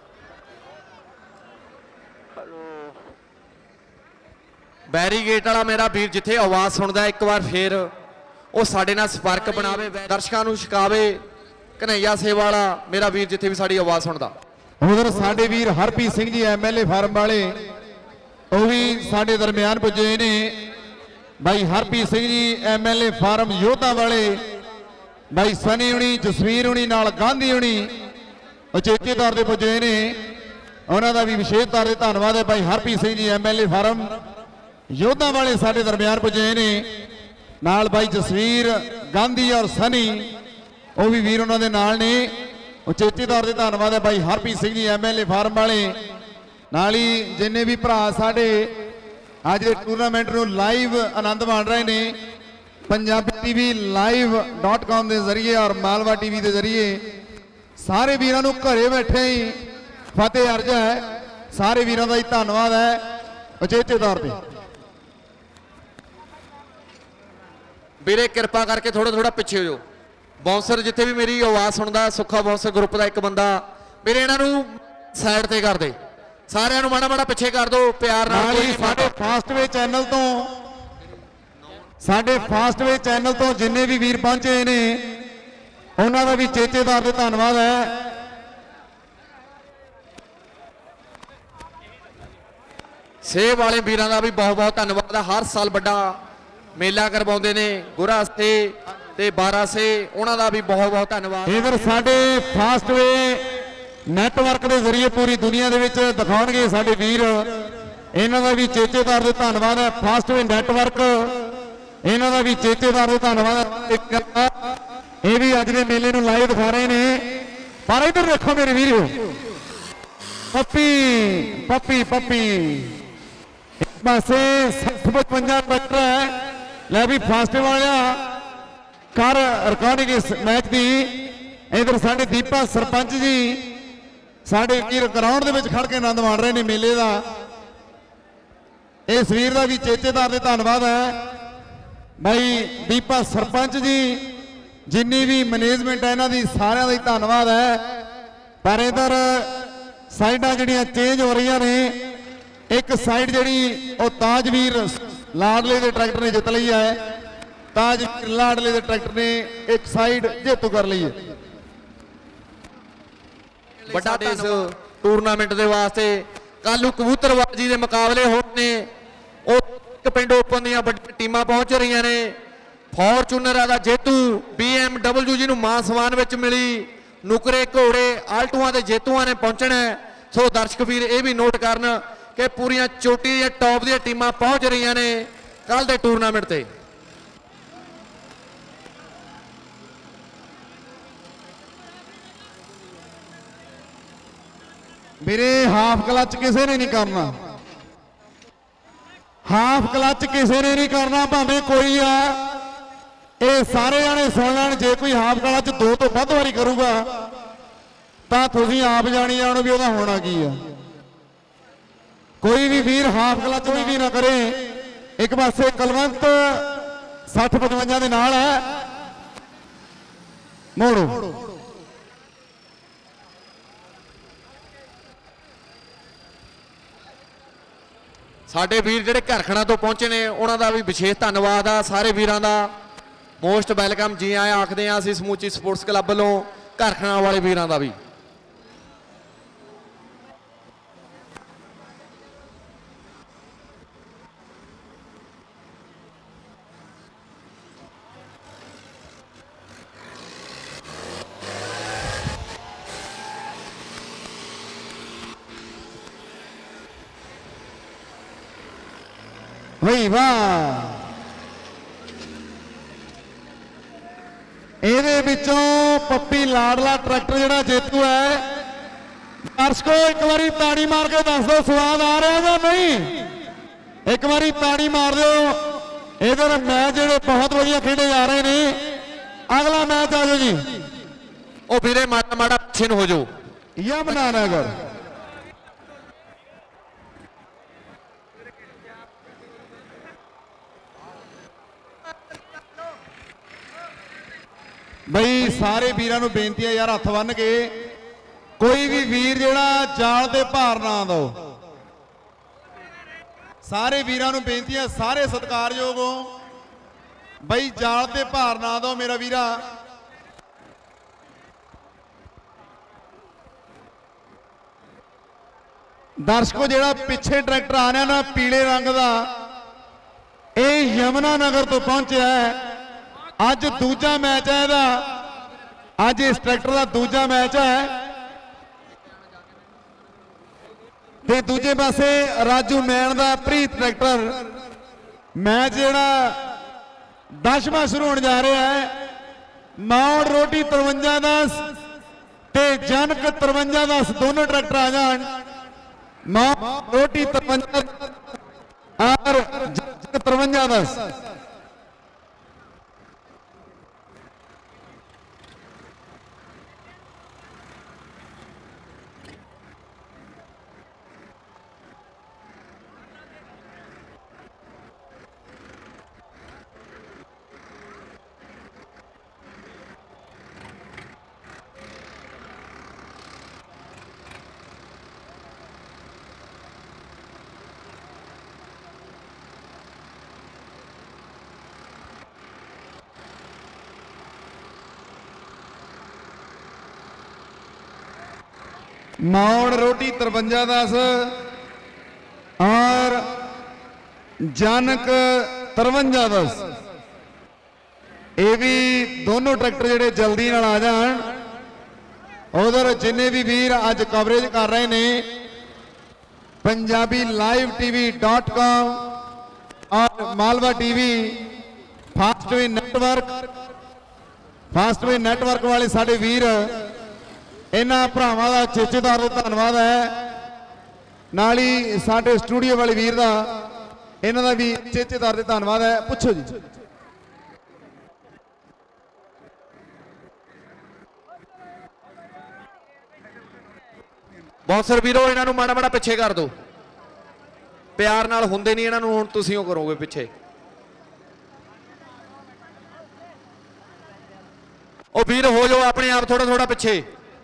ਬੈਰੀਗੇਟ ਵਾਲਾ ਮੇਰਾ ਵੀਰ ਜਿੱਥੇ ਆਵਾਜ਼ ਸੁਣਦਾ ਇੱਕ ਵਾਰ ਫੇਰ ਉਹ ਸਾਡੇ ਨਾਲ ਸੰਪਰਕ ਬਣਾਵੇ ਦਰਸ਼ਕਾਂ ਨੂੰ ਛਕਾਵੇ। ਕਨਈਆ ਸੇਵਾ ਵਾਲਾ ਮੇਰਾ ਵੀਰ ਜਿੱਥੇ ਵੀ ਸਾਡੀ ਆਵਾਜ਼ ਸੁਣਦਾ। ਉਧਰ ਸਾਡੇ ਵੀਰ ਹਰਪ੍ਰੀਤ ਸਿੰਘ ਜੀ ਐਮਐਲਏ ਫਾਰਮ ਵਾਲੇ ਉਹ ਵੀ ਸਾਡੇ ਦਰਮਿਆਨ ਪੁੱਜੇ ਨੇ। ਭਾਈ ਹਰਪ੍ਰੀਤ ਸਿੰਘ ਜੀ ਐਮਐਲਏ ਫਾਰਮ ਯੋਧਾ ਵਾਲੇ ਭਾਈ ਸਨੀ ਹੁਣੀ ਜਸਵੀਰ ਹੁਣੀ ਨਾਲ ਗਾਂਧੀ ਹੁਣੀ ਉਚੇਚੇ ਤੌਰ ਤੇ ਪੁੱਜੇ ਨੇ। ਉਹਨਾਂ ਦਾ ਵੀ ਵਿਸ਼ੇਸ਼ ਤੌਰ ਤੇ ਧੰਨਵਾਦ ਹੈ। ਭਾਈ ਹਰਪ੍ਰੀਤ ਸਿੰਘ ਜੀ ਐਮਐਲਏ ਫਾਰਮ ਯੋਧਾ ਵਾਲੇ ਸਾਡੇ ਦਰਮਿਆਨ ਪੁੱਜੇ ਨੇ। ਨਾਲ ਭਾਈ ਜਸਵੀਰ ਗਾਂਧੀ ਔਰ ਸਨੀ ਉਹ ਵੀ ਵੀਰ ਉਹਨਾਂ ਦੇ ਨਾਲ ਨੇ। ਉਚੇਚੇ ਤੌਰ ਤੇ ਧੰਨਵਾਦ ਹੈ ਭਾਈ ਹਰਪ੍ਰੀਤ ਸਿੰਘ ਜੀ ਐਮਐਲਏ ਫਾਰਮ ਵਾਲੇ। ਨਾਲ ਹੀ ਜਿੰਨੇ ਵੀ ਭਰਾ ਸਾਡੇ ਅੱਜ ਦੇ ਟੂਰਨਾਮੈਂਟ ਨੂੰ ਲਾਈਵ ਆਨੰਦ ਮਾਣ ਰਹੇ ਨੇ Punjabi TV live dot com ਦੇ ਜ਼ਰੀਏ ਔਰ ਮਾਲਵਾ ਟੀਵੀ ਦੇ ਜ਼ਰੀਏ ਸਾਰੇ ਵੀਰਾਂ ਨੂੰ ਘਰੇ ਬੈਠੇ ਹੀ ਫਤਿਹ ਅਰਜ਼ ਹੈ। ਸਾਰੇ ਵੀਰਾਂ ਦਾ ਹੀ ਧੰਨਵਾਦ ਹੈ ਉਚੇਚੇ ਤੌਰ ਤੇ। ਵੀਰੇ ਕਿਰਪਾ ਕਰਕੇ ਥੋੜਾ ਥੋੜਾ ਪਿੱਛੇ ਹੋ ਜਾਓ। ਬਾਉਂਸਰ ਜਿੱਥੇ ਵੀ ਮੇਰੀ ਆਵਾਜ਼ ਸੁਣਦਾ ਸੁੱਖਾ ਬਾਉਂਸਰ ਗਰੁੱਪ ਦਾ ਇੱਕ ਬੰਦਾ ਵੀਰੇ ਇਹਨਾਂ ਨੂੰ ਸਾਈਡ ਤੇ ਕਰ ਦੇ। ਸਾਰਿਆਂ ਨੂੰ ਮਾੜਾ ਮਾੜਾ ਪਿੱਛੇ ਕਰ ਦਿਓ ਪਿਆਰ ਨਾਲ। ਸਾਡੇ ਫਾਸਟਵੇ ਚੈਨਲ ਤੋਂ ਸਾਡੇ ਫਾਸਟਵੇ ਚੈਨਲ ਤੋਂ ਜਿੰਨੇ ਵੀ ਵੀਰ ਪਹੁੰਚੇ ਨੇ ਉਹਨਾਂ ਦਾ ਵੀ ਚੇਚੇਦਾਰ ਤੇ ਧੰਨਵਾਦ ਹੈ। ਸੇਵ ਵਾਲੇ ਵੀਰਾਂ ਦਾ ਵੀ ਬਹੁਤ ਬਹੁਤ ਧੰਨਵਾਦ ਹੈ। ਹਰ ਸਾਲ ਵੱਡਾ ਮੇਲਾ ਕਰਵਾਉਂਦੇ ਨੇ ਗੁਰਾ ਸੇ ਤੇ ਬਾਰਾਂ ਸੇ ਉਹਨਾਂ ਦਾ ਵੀ ਬਹੁਤ ਬਹੁਤ ਧੰਨਵਾਦ। ਇਧਰ ਸਾਡੇ ਫਾਸਟਵੇ ਨੈਟਵਰਕ ਦੇ ਜ਼ਰੀਏ ਪੂਰੀ ਦੁਨੀਆ ਦੇ ਵਿੱਚ ਦਿਖਾਉਣਗੇ ਸਾਡੇ ਵੀਰ। ਇਹਨਾਂ ਦਾ ਵੀ ਚੇਚੇਦਾਰ ਤੇ ਧੰਨਵਾਦ ਹੈ। ਫਾਸਟਵੇ ਨੈਟਵਰਕ ਇਹਨਾਂ ਦਾ ਵੀ ਚੇਚੇਦਾਰ ਤੇ ਧੰਨਵਾਦ। ਇਹ ਵੀ ਅੱਜ ਦੇ ਮੇਲੇ ਨੂੰ ਲਾਈਵ ਦਿਖਾ ਰਹੇ ਨੇ। ਪਰ ਇਧਰ ਦੇਖੋ ਮੇਰੇ ਵੀਰੋ ਪੱਪੀ ਪੱਪੀ ਪੱਪੀ ਇੱਕ ਪਾਸੇ ਸੱਠ ਪਚਵੰਜਾ ਟਰੈਕਟਰ ਹੈ। ਲੈ ਵੀ ਫਾਸਟਵੇ ਵਾਲਿਆ ਕਰ ਰਿਕਾਰਡਿੰਗ ਇਸ ਮੈਚ ਦੀ। ਇਧਰ ਸਾਡੇ ਦੀਪਾ ਸਰਪੰਚ ਜੀ ਸਾਡੇ ਵੀਰ ਗਰਾਊਂਡ ਦੇ ਵਿੱਚ ਖੜ ਕੇ ਆਨੰਦ ਮਾਣ ਰਹੇ ਨੇ ਮੇਲੇ ਦਾ। ਇਸ ਵੀਰ ਦਾ ਵੀ ਚੇਚੇਦਾਰ ਤੇ ਧੰਨਵਾਦ ਹੈ ਭਾਈ ਦੀਪਾ ਸਰਪੰਚ ਜੀ। ਜਿੰਨੀ ਵੀ ਮੈਨੇਜਮੈਂਟ ਹੈ ਇਹਨਾਂ ਦੀ ਸਾਰਿਆਂ ਦਾ ਹੀ ਧੰਨਵਾਦ ਹੈ। ਪਰ ਇਧਰ ਸਾਈਡਾਂ ਜਿਹੜੀਆਂ ਚੇਂਜ ਹੋ ਰਹੀਆਂ ਨੇ। ਇੱਕ ਸਾਈਡ ਜਿਹੜੀ ਉਹ ਤਾਜਵੀਰ ਲਾਡਲੇ ਦੇ ਟਰੈਕਟਰ ਨੇ ਜਿੱਤ ਲਈ ਹੈ। ਤਾਜਵੀਰ ਲਾਡਲੇ ਦੇ ਟਰੈਕਟਰ ਨੇ ਇੱਕ ਸਾਈਡ ਜੇਤੂ ਕਰ ਲਈ ਹੈ। ਵੱਡਾ ਇਸ ਟੂਰਨਾਮੈਂਟ ਦੇ ਵਾਸਤੇ ਕੱਲ ਨੂੰ ਕਬੂਤਰਬਾਜ਼ੀ ਦੇ ਮੁਕਾਬਲੇ ਹੋਣੇ। ਉਹ ਇੱਕ ਪਿੰਡ ਓਪਨ ਦੀਆਂ ਵੱਡੀਆਂ ਟੀਮਾਂ ਪਹੁੰਚ ਰਹੀਆਂ ਨੇ। ਫੋਰਚੂਨਰ ਦਾ ਜੇਤੂ ਬੀ ਐਮ ਡਬਲਯੂ ਜੀ ਨੂੰ ਮਾਨ ਸਨਮਾਨ ਵਿੱਚ ਮਿਲੀ। ਨੁਕਰੇ ਘੋੜੇ ਆਲਟੂਆਂ ਦੇ ਜੇਤੂਆਂ ਨੇ ਪਹੁੰਚਣਾ। ਸੋ ਦਰਸ਼ਕ ਵੀਰ ਇਹ ਵੀ ਨੋਟ ਕਰਨ ਕਿ ਪੂਰੀਆਂ ਚੋਟੀ ਦੀਆਂ ਟੌਪ ਦੀਆਂ ਟੀਮਾਂ ਪਹੁੰਚ ਰਹੀਆਂ ਨੇ ਕੱਲ ਦੇ ਟੂਰਨਾਮੈਂਟ ਤੇ। ਵੀਰੇ ਹਾਫ ਕਲਚ ਕਿਸੇ ਨੇ ਨਹੀਂ ਕਰਨਾ, ਹਾਫ ਕਲਚ ਕਿਸੇ ਨੇ ਨਹੀਂ ਕਰਨਾ, ਭਾਵੇਂ ਕੋਈ ਆ। ਇਹ ਸਾਰੇ ਜਾਣੇ ਸੁਣ ਲੈਣ, ਜੇ ਕੋਈ ਹਾਫ ਕਲਚ ਦੋ ਤੋਂ ਵੱਧ ਵਾਰੀ ਕਰੂਗਾ ਤਾਂ ਤੁਸੀਂ ਆਪ ਜਾਣੀ ਜਾਣੋ ਵੀ ਉਹਦਾ ਹੋਣਾ ਕੀ ਆ। ਕੋਈ ਵੀ ਵੀਰ ਹਾਫ ਕਲਚ ਕੋਈ ਵੀ ਨਾ ਕਰੇ। ਇੱਕ ਪਾਸੇ ਕਲਵੰਤ ਸੱਠ ਪਚਵੰਜਾ ਦੇ ਨਾਲ ਹੈ, ਮੋੜੋ ਸਾਡੇ ਵੀਰ ਜਿਹੜੇ ਘਰਖਣਾ ਤੋਂ ਪਹੁੰਚੇ ਨੇ ਉਹਨਾਂ ਦਾ ਵੀ ਵਿਸ਼ੇਸ਼ ਧੰਨਵਾਦ ਆ। ਸਾਰੇ ਵੀਰਾਂ ਦਾ ਮੋਸਟ ਵੈਲਕਮ, ਜੀ ਆਇਆਂ ਆਖਦੇ ਆ ਅਸੀਂ ਸਮੂਚੀ ਸਪੋਰਟਸ ਕਲੱਬ ਵੱਲੋਂ ਘਰਖਣਾ ਵਾਲੇ ਵੀਰਾਂ ਦਾ ਵੀ। ਵਈ ਵਾਹ, ਇਹਦੇ ਵਿੱਚੋਂ ਪੱਪੀ ਲਾਡਲਾ ਟਰੈਕਟਰ ਜਿਹੜਾ ਜੇਤੂ ਹੈ। ਦਰਸ਼ਕੋ ਇੱਕ ਵਾਰੀ ਤਾੜੀ ਮਾਰ ਕੇ ਦੱਸ ਦਿਓ ਸਵਾਦ ਆ ਰਿਹਾ ਜਾਂ ਨਹੀਂ। ਇੱਕ ਵਾਰੀ ਤਾੜੀ ਮਾਰ ਦਿਓ। ਇਹਦੇ ਮੈਚ ਜਿਹੜੇ ਬਹੁਤ ਵਧੀਆ ਖੇਡੇ ਜਾ ਰਹੇ ਨੇ। ਅਗਲਾ ਮੈਚ ਆ ਜਾਓ ਜੀ। ਉਹ ਵੀਰੇ ਮਾੜਾ ਮਾੜਾ ਪਿੱਛੇ ਨੂੰ ਹੋ ਜਾਓ। ਯਮਨਾ ਨਗਰ ਬਈ ਸਾਰੇ ਵੀਰਾਂ ਨੂੰ ਬੇਨਤੀ ਹੈ ਯਾਰ, ਹੱਥ ਬੰਨ ਕੇ ਕੋਈ ਵੀ ਵੀਰ ਜਿਹੜਾ ਜਾਲ ਤੇ ਭਾਰ ਨਾ ਦਿਓ। ਸਾਰੇ ਵੀਰਾਂ ਨੂੰ ਬੇਨਤੀ ਹੈ, ਸਾਰੇ ਸਤਿਕਾਰਯੋਗ ਹੋ ਬਈ, ਜਾਲ ਤੇ ਭਾਰ ਨਾ ਦਿਓ ਮੇਰਾ ਵੀਰਾ। ਦਰਸ਼ਕੋ ਜਿਹੜਾ ਪਿੱਛੇ ਟਰੈਕਟਰ ਆ ਰਿਹਾ ਨਾ ਪੀਲੇ ਰੰਗ ਦਾ, ਇਹ ਯਮਨਾ ਨਗਰ ਤੋਂ ਪਹੁੰਚਿਆ ਹੈ। ਅੱਜ ਦੂਜਾ ਮੈਚ ਹੈ ਇਹਦਾ, ਅੱਜ ਇਸ ਟਰੈਕਟਰ ਦਾ ਦੂਜਾ ਮੈਚ ਹੈ। ਤੇ ਦੂਜੇ ਪਾਸੇ ਰਾਜੂ ਮੈਨ ਦਾ ਪ੍ਰੀਤ ਟਰੈਕਟਰ। ਮੈਚ ਜਿਹੜਾ ਦਸਵਾਂ ਸ਼ੁਰੂ ਹੋਣ ਜਾ ਰਿਹਾ ਹੈ। ਮੌੜ ਰੋਟੀ ਤਰਵੰਜਾ ਦਸ ਤੇ ਜਨਕ ਤਰਵੰਜਾ ਦਸ ਦੋਨੋਂ ਟਰੈਕਟਰ ਆ ਜਾਣ। ਮੌੜ ਰੋਟੀ ਤਰਵੰਜਾ और जनक तरवंजा दस। मौड़ रोटी तरवंजा दस और जनक तरवंजा दस, ये भी दोनों ट्रैक्टर जेडे जल्दी नाल आ जान। उधर जिन्ने भी वीर अज कवरेज कर रहे ने Punjabi live TV dot com और Malwa TV Fastway network Fastway network वाले साडे वीर, इन्हां भरावां दा चेचेदार धन्नवाद है। नाल ही साडे स्टूडियो वाले वीर दा, इन्हां दा भी चेचेदार दे धन्नवाद है। पुछो जी। बॉसर वीरो इन्हां नूं माड़ा माड़ा पिछे कर दो, प्यार नाल हुंदे नहीं, इन्हां नूं हुण तुसीं ओ करोगे पिछे। ओ वीर हो जाओ अपने आप थोड़ा थोड़ा पिछे।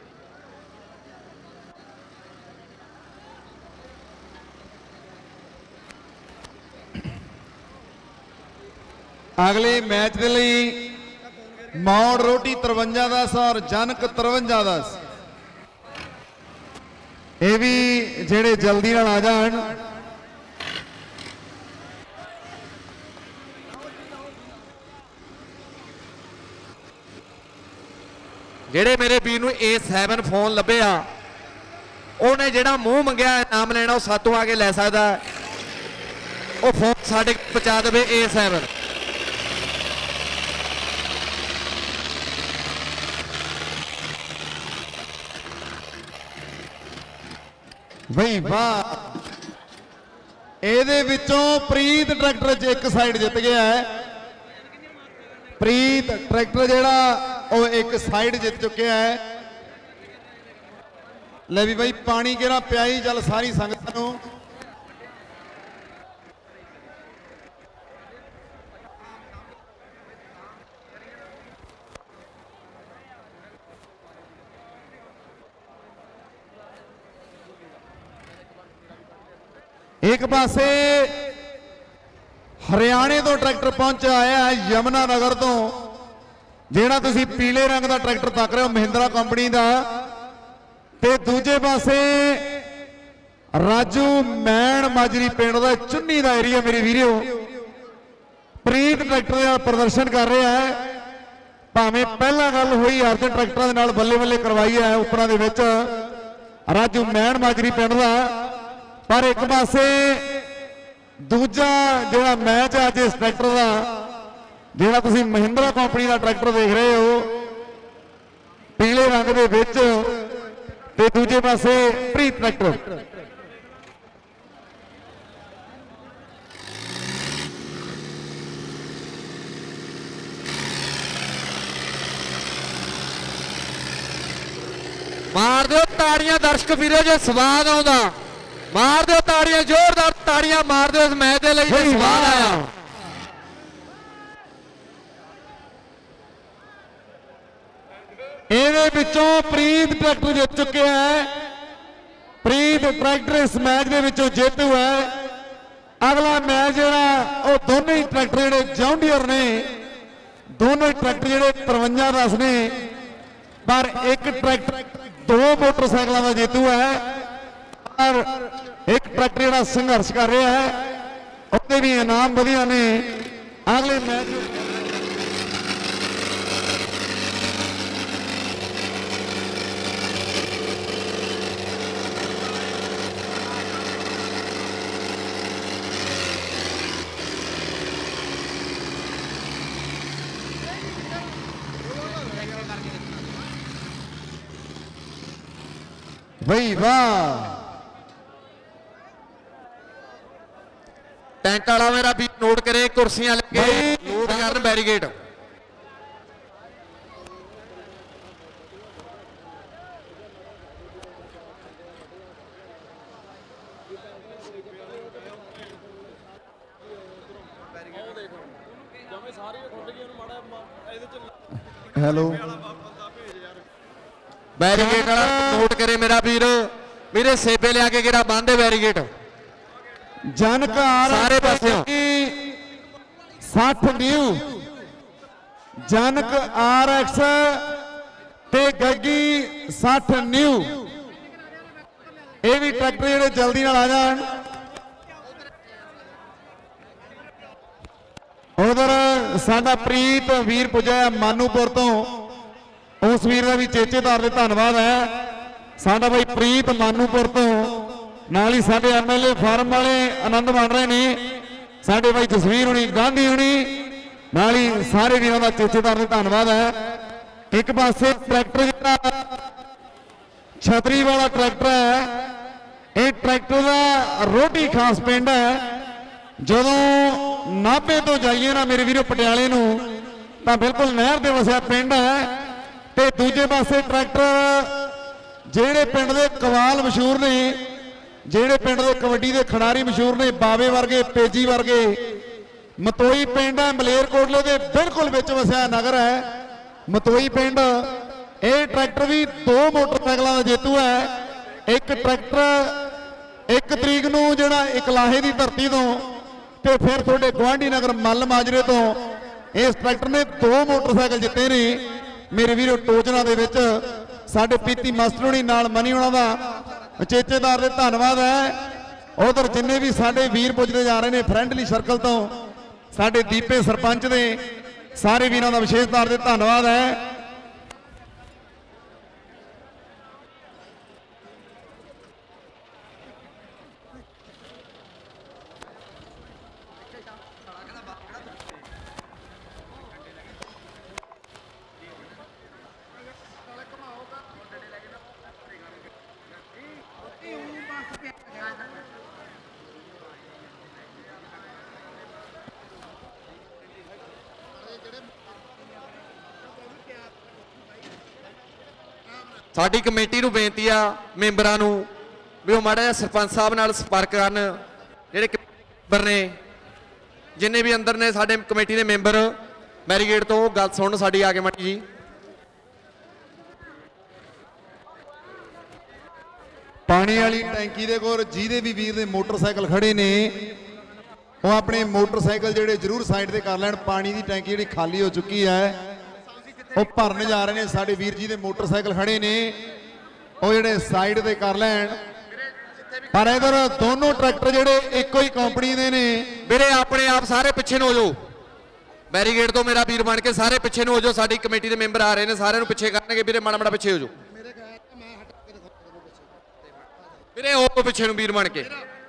अगले मैच के लिए मौड़ रोटी तरवंजा दस और जनक तरवंजा दस, ये भी जेड़े जल्दी नाल आ जान। जेड़े मेरे वीर नूं ए सैवन फोन लभे आ, उन्हें जेड़ा मूँह मंगया नाम लेना वो सातों आके लै सकदा। वो फोन साडे पहुंचा देवे ए सैवन। ਬਈ ਵਾਹ, ਇਹਦੇ ਵਿੱਚੋਂ ਪ੍ਰੀਤ ਟਰੈਕਟਰ ਚ ਇੱਕ ਸਾਈਡ ਜਿੱਤ ਗਿਆ ਹੈ। ਪ੍ਰੀਤ ਟਰੈਕਟਰ ਜਿਹੜਾ ਉਹ ਇੱਕ ਸਾਈਡ ਜਿੱਤ ਚੁੱਕਿਆ ਹੈ। ਲੈ ਵੀ ਬਾਈ ਪਾਣੀ ਕਿਹੜਾ ਪਿਆਈ ਚੱਲ ਸਾਰੀ ਸੰਗਤ ਨੂੰ। ਇੱਕ ਪਾਸੇ ਹਰਿਆਣੇ ਤੋਂ ਟਰੈਕਟਰ ਪਹੁੰਚਿਆ ਆਇਆ ਯਮਨਾ ਨਗਰ ਤੋਂ, ਜਿਹੜਾ ਤੁਸੀਂ ਪੀਲੇ ਰੰਗ ਦਾ ਟਰੈਕਟਰ ਤੱਕ ਰਹੇ ਹੋ ਮਹਿੰਦਰਾ ਕੰਪਨੀ ਦਾ। ਤੇ ਦੂਜੇ ਪਾਸੇ ਰਾਜੂ ਮੈਣ ਮਾਜਰੀ ਪਿੰਡ ਦਾ ਚੁੰਨੀ ਦਾ ਏਰੀਆ ਮੇਰੇ ਵੀਰੋ, ਪ੍ਰੀਤ ਟਰੈਕਟਰ ਦਾ ਪ੍ਰਦਰਸ਼ਨ ਕਰ ਰਿਹਾ ਹੈ। ਭਾਵੇਂ ਪਹਿਲਾਂ ਗੱਲ ਹੋਈ ਅਰਜਨ ਟਰੈਕਟਰਾਂ ਦੇ ਨਾਲ ਬੱਲੇ ਬੱਲੇ ਕਰਵਾਈ ਹੈ ਉੱਪਰਾਂ ਦੇ ਵਿੱਚ ਰਾਜੂ ਮੈਣ ਮਾਜਰੀ ਪਿੰਡ ਦਾ, ਪਰ ਇੱਕ ਪਾਸੇ ਦੂਜਾ ਜਿਹੜਾ ਮੈਚ ਹੈ ਅੱਜ ਇਸ ਟਰੈਕਟਰ ਦਾ, ਜਿਹੜਾ ਤੁਸੀਂ ਮਹਿੰਦਰਾ ਕੰਪਨੀ ਦਾ ਟਰੈਕਟਰ ਦੇਖ ਰਹੇ ਹੋ ਪੀਲੇ ਰੰਗ ਦੇ ਵਿੱਚ, ਤੇ ਦੂਜੇ ਪਾਸੇ ਪ੍ਰੀਤ ਟਰੈਕਟਰ। ਮਾਰ ਦਿਓ ਤਾੜੀਆਂ ਦਰਸ਼ਕ ਵੀਰੋ, ਜੇ ਸਵਾਦ ਆਉਂਦਾ ਮਾਰ ਦਿਓ ਤਾੜੀਆਂ, ਜ਼ੋਰਦਾਰ ਤਾੜੀਆਂ ਮਾਰ ਦਿਓ ਇਸ ਮੈਚ ਦੇ ਲਈ ਜੇ ਸਵਾਦ ਆਇਆ। ਇਹਦੇ ਵਿੱਚੋਂ ਪ੍ਰੀਤ ਟਰੈਕਟਰ ਜਿੱਤ ਚੁੱਕਿਆ ਹੈ। ਪ੍ਰੀਤ ਟਰੈਕਟਰ ਇਸ ਮੈਚ ਦੇ ਵਿੱਚੋਂ ਜੇਤੂ ਹੈ। ਅਗਲਾ ਮੈਚ ਜਿਹੜਾ ਉਹ ਦੋਨੇ ਹੀ ਟਰੈਕਟਰ ਜਿਹੜੇ ਜੌਂਡੀਅਰ ਨੇ, ਦੋਨੋਂ ਹੀ ਟਰੈਕਟਰ ਜਿਹੜੇ ਤਰਵੰਜਾ ਦਸ ਨੇ, ਪਰ ਇੱਕ ਟਰੈਕਟਰ ਦੋ ਮੋਟਰਸਾਈਕਲਾਂ ਦਾ ਜੇਤੂ ਹੈ ਔਰ ਇੱਕ ਟਰੈਕਟਰ ਜਿਹੜਾ ਸੰਘਰਸ਼ ਕਰ ਰਿਹਾ ਹੈ, ਉਹਦੇ ਵੀ ਇਨਾਮ ਵਧੀਆ ਨੇ। ਅਗਲੇ ਮੈਚ ਬਈ ਵਾਹ, ਟੈਂਟ ਵਾਲਾ ਮੇਰਾ ਵੀ ਨੋਟ ਕਰੇ, ਕੁਰਸੀਆਂ ਲੱਗੇ ਨੋਟ ਕਰਨ ਬੈਰੀਗੇਟ। ਹੈਲੋ ਬੈਰੀਗੇਟ ਵਾਲਾ ਨੋਟ ਕਰੇ ਮੇਰਾ ਵੀਰ, ਮੇਰੇ ਸੇਬੇ ਲਿਆ ਕੇ ਕਿਹੜਾ ਬੰਦੇ ਬੈਰੀਗੇਟ ਜਨਕਾਰ ਸਾਰੇ ਪਾਸਿਓਂ ਸੱਠ ਨਿਊ, ਜਨਕ ਆਰ ਐਕਸ ਤੇ ਗੱਗੀ ਸੱਠ ਨਿਊ, ਇਹ ਵੀ ਟਰੈਕਟਰ ਜਿਹੜੇ ਜਲਦੀ ਨਾਲ ਆ ਜਾਣ। ਉਧਰ ਸਾਡਾ ਪ੍ਰੀਤ ਵੀਰ ਪੁੱਜਿਆ ਮਾਨੂਪੁਰ ਤੋਂ, ਉਸ ਵੀਰ ਦਾ ਵੀ ਚੇਚੇਦਾਰ ਦੇ ਧੰਨਵਾਦ ਹੈ। ਸਾਡਾ ਭਾਈ ਪ੍ਰੀਤ ਮਾਨੂਪੁਰ ਤੋਂ, ਨਾਲ ਹੀ ਸਾਡੇ ਐਮਐਲਏ ਫਾਰਮ ਵਾਲੇ ਆਨੰਦ ਮਾਣ ਰਹੇ ਨੇ, ਸਾਡੇ ਭਾਈ ਜਸਵੀਰ ਹੁਣੀ ਗਾਂਧੀ ਹੁਣੀ, ਨਾਲ ਹੀ ਸਾਰੇ ਵੀਰਾਂ ਦਾ ਚੇਚੇਦਾਰ ਦੇ ਧੰਨਵਾਦ ਹੈ। ਇੱਕ ਪਾਸੇ ਟਰੈਕਟਰ ਜਿਹੜਾ ਛਤਰੀ ਵਾਲਾ ਟਰੈਕਟਰ ਹੈ, ਇਹ ਟਰੈਕਟਰ ਦਾ ਰੋਟੀ ਖਾਸ ਪਿੰਡ ਹੈ। ਜਦੋਂ ਨਾਭੇ ਤੋਂ ਜਾਈਏ ਨਾ ਮੇਰੇ ਵੀਰੋ ਪਟਿਆਲੇ ਨੂੰ, ਤਾਂ ਬਿਲਕੁਲ ਨਹਿਰ ਦੇ ਵਸਿਆ ਪਿੰਡ ਹੈ। ਤੇ ਦੂਜੇ ਪਾਸੇ ਟਰੈਕਟਰ ਜਿਹੜੇ ਪਿੰਡ ਦੇ ਕਵਾਲ ਮਸ਼ਹੂਰ ਨੇ, ਜਿਹੜੇ ਪਿੰਡ ਦੇ ਕਬੱਡੀ ਦੇ ਖਿਡਾਰੀ ਮਸ਼ਹੂਰ ਨੇ, ਬਾਵੇ ਵਰਗੇ, ਪੇਜੀ ਵਰਗੇ, ਮਤੋਈ ਪਿੰਡ ਹੈ ਮਲੇਰਕੋਟਲੇ ਦੇ ਬਿਲਕੁਲ ਵਿੱਚ ਵਸਿਆ ਨਗਰ ਹੈ ਮਤੋਈ ਪਿੰਡ। ਇਹ ਟਰੈਕਟਰ ਵੀ ਦੋ ਮੋਟਰਸਾਈਕਲਾਂ ਦਾ ਜੇਤੂ ਹੈ। ਇੱਕ ਟਰੈਕਟਰ ਇੱਕ ਤਰੀਕ ਨੂੰ ਜਿਹੜਾ ਇਕਲਾਹੇ ਦੀ ਧਰਤੀ ਤੋਂ, ਤੇ ਫਿਰ ਤੁਹਾਡੇ ਗੁਆਂਢੀ ਨਗਰ ਮੱਲ ਮਾਜਰੇ ਤੋਂ ਇਸ ਟਰੈਕਟਰ ਨੇ ਦੋ ਮੋਟਰਸਾਈਕਲ ਜਿੱਤੇ ਨੇ ਮੇਰੇ ਵੀਰੋ। ਟੋਚਨਾ ਦੇ ਵਿੱਚ ਸਾਡੇ ਪੀਤੀ ਮਾਸਟਰ ਹੁਣੀ ਨਾਲ ਮਨੀ ਉਹਨਾਂ ਦਾ ਚੇਚੇਦਾਰ ਦੇ ਧੰਨਵਾਦ ਹੈ। ਉਧਰ ਜਿੰਨੇ ਵੀ ਸਾਡੇ ਵੀਰ ਪੁੱਜਦੇ ਜਾ ਰਹੇ ਨੇ ਫਰੈਂਡਲੀ ਸਰਕਲ ਤੋਂ, ਸਾਡੇ ਦੀਪੇ ਸਰਪੰਚ ਦੇ ਸਾਰੇ ਵੀਰਾਂ ਦਾ ਵਿਸ਼ੇਸ਼ ਤੌਰ ਤੇ ਧੰਨਵਾਦ ਹੈ। ਸਾਡੀ ਕਮੇਟੀ ਨੂੰ ਬੇਨਤੀ ਆ ਮੈਂਬਰਾਂ ਨੂੰ ਵੀ ਉਹ ਮਾੜਾ ਜਿਹਾ ਸਰਪੰਚ ਸਾਹਿਬ ਨਾਲ ਸੰਪਰਕ ਕਰਨ, ਜਿਹੜੇ ਮੈਂਬਰ ਨੇ ਜਿੰਨੇ ਵੀ ਅੰਦਰ ਨੇ ਸਾਡੇ ਕਮੇਟੀ ਦੇ ਮੈਂਬਰ ਬੈਰੀਗੇਡ ਤੋਂ ਉਹ ਗੱਲ ਸੁਣਨ ਸਾਡੀ ਆ ਕੇ ਮਾੜੀ ਜੀ। ਪਾਣੀ ਵਾਲੀ ਟੈਂਕੀ ਦੇ ਕੋਲ ਜਿਹਦੇ ਵੀ ਵੀਰ ਦੇ ਮੋਟਰਸਾਈਕਲ ਖੜੇ ਨੇ ਉਹ ਆਪਣੇ ਮੋਟਰਸਾਈਕਲ ਜਿਹੜੇ ਜ਼ਰੂਰ ਸਾਈਡ ਤੇ ਕਰ ਲੈਣ। ਪਾਣੀ ਦੀ ਟੈਂਕੀ ਜਿਹੜੀ ਖਾਲੀ ਹੋ ਚੁੱਕੀ ਹੈ ਉਹ ਭਰਨ ਜਾ ਰਹੇ ਨੇ। ਸਾਡੇ ਵੀਰ ਜੀ ਦੇ ਮੋਟਰਸਾਈਕਲ ਖੜੇ ਨੇ ਉਹ ਜਿਹੜੇ ਸਾਈਡ ਤੇ ਕਰ ਲੈਣ। ਪਰ ਇਧਰ ਦੋਨੋਂ ਟਰੈਕਟਰ ਜਿਹੜੇ ਇੱਕੋ ਹੀ ਕੰਪਨੀ ਦੇ ਨੇ। ਵੀਰੇ ਆਪਣੇ ਆਪ ਸਾਰੇ ਪਿੱਛੇ ਨੂੰ ਹੋ ਜਾਓ, ਬੈਰੀਗੇਡ ਤੋਂ ਮੇਰਾ ਵੀਰ ਬਣ ਕੇ ਸਾਰੇ ਪਿੱਛੇ ਨੂੰ ਹੋ ਜਾਓ। ਸਾਡੀ ਕਮੇਟੀ ਦੇ ਮੈਂਬਰ ਆ ਰਹੇ ਨੇ, ਸਾਰਿਆਂ ਨੂੰ ਪਿੱਛੇ ਕਰਨਗੇ। ਵੀਰੇ ਮਾੜਾ ਮਾੜਾ ਪਿੱਛੇ ਹੋ ਜਾਓ ਵੀਰੇ, ਉਹ ਪਿੱਛੇ ਨੂੰ ਵੀਰ ਬਣ ਕੇ।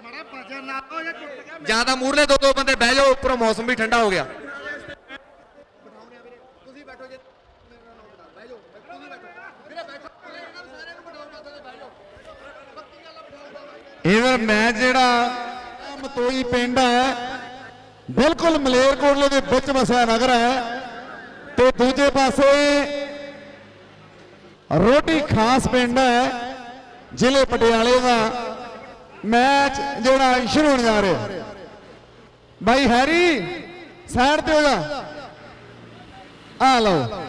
ਜਾਂ ਤਾਂ ਮੂਰਲੇ ਦੋ ਦੋ ਬੰਦੇ ਬਹਿ ਜਾਓ, ਉੱਪਰੋਂ ਮੌਸਮ ਵੀ ਠੰਡਾ ਹੋ ਗਿਆ। ਇਧਰ ਮੈਚ ਜਿਹੜਾ ਮਤੋਈ ਪਿੰਡ ਹੈ ਬਿਲਕੁਲ ਮਲੇਰਕੋਟਲੇ ਦੇ ਵਿੱਚ ਵਸਿਆ ਨਗਰ ਹੈ, ਤੇ ਦੂਜੇ ਪਾਸੇ ਰੋਟੀ ਖਾਸ ਪਿੰਡ ਹੈ ਜ਼ਿਲ੍ਹੇ ਪਟਿਆਲੇ ਦਾ। ਮੈਚ ਜਿਹੜਾ ਸ਼ੁਰੂ ਹੋਣ ਜਾ ਰਿਹਾ। ਬਾਈ ਹੈਰੀ ਸਾਈਡ ਤੇ ਹੋ ਜਾ, ਆ ਲਓ।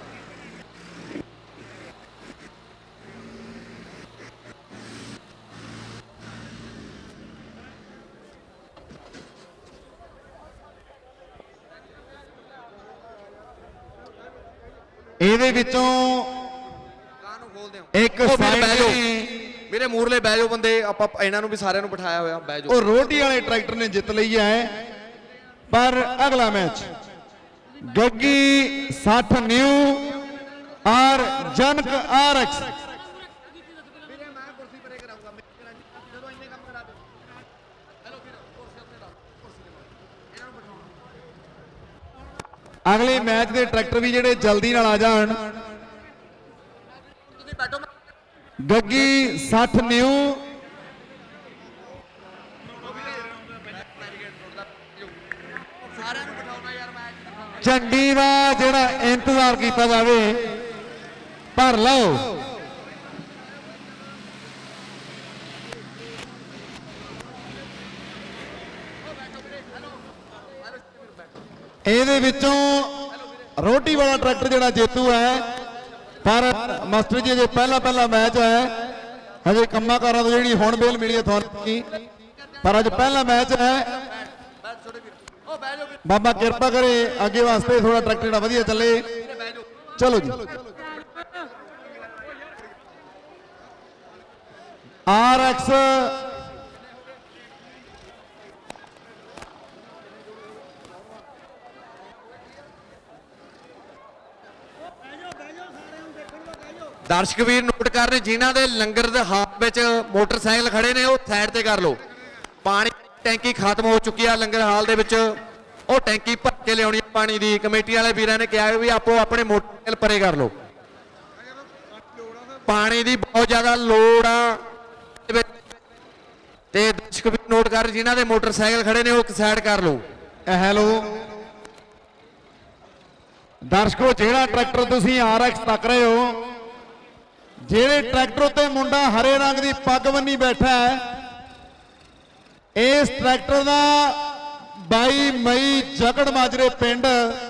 ਇਹਦੇ ਵਿੱਚੋਂ ਇੱਕ ਸਾਈਡ ਵੀਰੇ ਮੂਰਲੇ ਬਹਿ ਜਾਓ ਬੰਦੇ, ਆਪਾਂ ਇਹਨਾਂ ਨੂੰ ਵੀ ਸਾਰਿਆਂ ਨੂੰ ਬਿਠਾਇਆ ਹੋਇਆ, ਬਹਿ ਜਾਓ। ਉਹ ਰੋਟੀ ਵਾਲੇ ਟਰੈਕਟਰ ਨੇ ਜਿੱਤ ਲਈ ਹੈ। ਪਰ ਅਗਲਾ ਮੈਚ ਗੱਗੀ ਸੱਠ ਨਿਊ ਔਰ ਜਨਕ ਆਰਐਕਸ। ਅਗਲੇ ਮੈਚ ਦੇ ਟਰੈਕਟਰ ਵੀ ਜਿਹੜੇ ਜਲਦੀ ਨਾਲ ਆ ਜਾਣ। ਗੱਗੀ ਸੱਠ ਨਿਊ ਝੰਡੀ ਦਾ ਜਿਹੜਾ ਇੰਤਜ਼ਾਰ ਕੀਤਾ ਜਾਵੇ, ਭਰ ਲਓ। ਇਹਦੇ ਵਿੱਚੋਂ ਰੋਟੀ ਵਾਲਾ ਟਰੈਕਟਰ ਜਿਹੜਾ ਜੇਤੂ ਹੈ। ਪਰ ਮਾਸਟਰ ਜੀ ਜੇ ਪਹਿਲਾ ਪਹਿਲਾ ਮੈਚ ਹੈ, ਹਜੇ ਕੰਮਾਂ ਕਾਰਾਂ ਤੋਂ ਜਿਹੜੀ ਹੁਣ ਬੇਲ ਮਿਲੀ ਹੈ ਤੁਹਾਨੂੰ, ਪਰ ਅੱਜ ਪਹਿਲਾ ਮੈਚ ਹੈ। ਬਾਬਾ ਕਿਰਪਾ ਕਰੇ ਅੱਗੇ ਵਾਸਤੇ ਥੋੜਾ ਟਰੈਕਟਰ ਜਿਹੜਾ ਵਧੀਆ ਚੱਲੇ। ਚਲੋ ਜੀ, ਆਰਐਕਸ ਦਰਸ਼ਕ ਵੀਰ ਨੋਟ ਕਰ ਰਹੇ, ਜਿਨ੍ਹਾਂ ਦੇ ਲੰਗਰ ਦੇ ਹਾਲ ਵਿੱਚ ਮੋਟਰਸਾਈਕਲ ਖੜੇ ਨੇ ਉਹ ਸਾਈਡ ਤੇ ਕਰ ਲਓ। ਪਾਣੀ ਟੈਂਕੀ ਖਤਮ ਹੋ ਚੁੱਕੀ ਆ ਲੰਗਰ ਹਾਲ ਦੇ ਵਿੱਚ, ਉਹ ਟੈਂਕੀ ਭਰ ਕੇ ਲਿਆਉਣੀ ਪਾਣੀ ਦੀ। ਕਮੇਟੀ ਵਾਲੇ ਵੀਰਾਂ ਨੇ ਕਿਹਾ ਵੀ ਆਪੋ ਆਪਣੇ ਮੋਟਰਸਾਈਕਲ ਪਰੇ ਕਰ ਲਓ, ਪਾਣੀ ਦੀ ਬਹੁਤ ਜ਼ਿਆਦਾ ਲੋੜ ਆ। ਤੇ ਦਰਸ਼ਕ ਵੀਰ ਨੋਟ ਕਰ, ਜਿਨ੍ਹਾਂ ਦੇ ਮੋਟਰਸਾਈਕਲ ਖੜੇ ਨੇ ਉਹ ਇੱਕ ਸਾਈਡ ਕਰ ਲਓ। ਹੈਲੋ ਦਰਸ਼ਕੋ, ਜਿਹੜਾ ਟਰੈਕਟਰ ਤੁਸੀਂ ਆਰਐਕਸ ਤੱਕ ਰਹੇ ਹੋ, ਜਿਹੜੇ ਟਰੈਕਟਰ ਉੱਤੇ ਮੁੰਡਾ ਹਰੇ ਰੰਗ ਦੀ ਪੱਗ ਬੰਨੀ ਬੈਠਾ ਹੈ, ਇਸ ਟਰੈਕਟਰ ਦਾ ਬਾਈ ਮਈ ਜਗੜ ਮਾਜਰੇ ਪਿੰਡ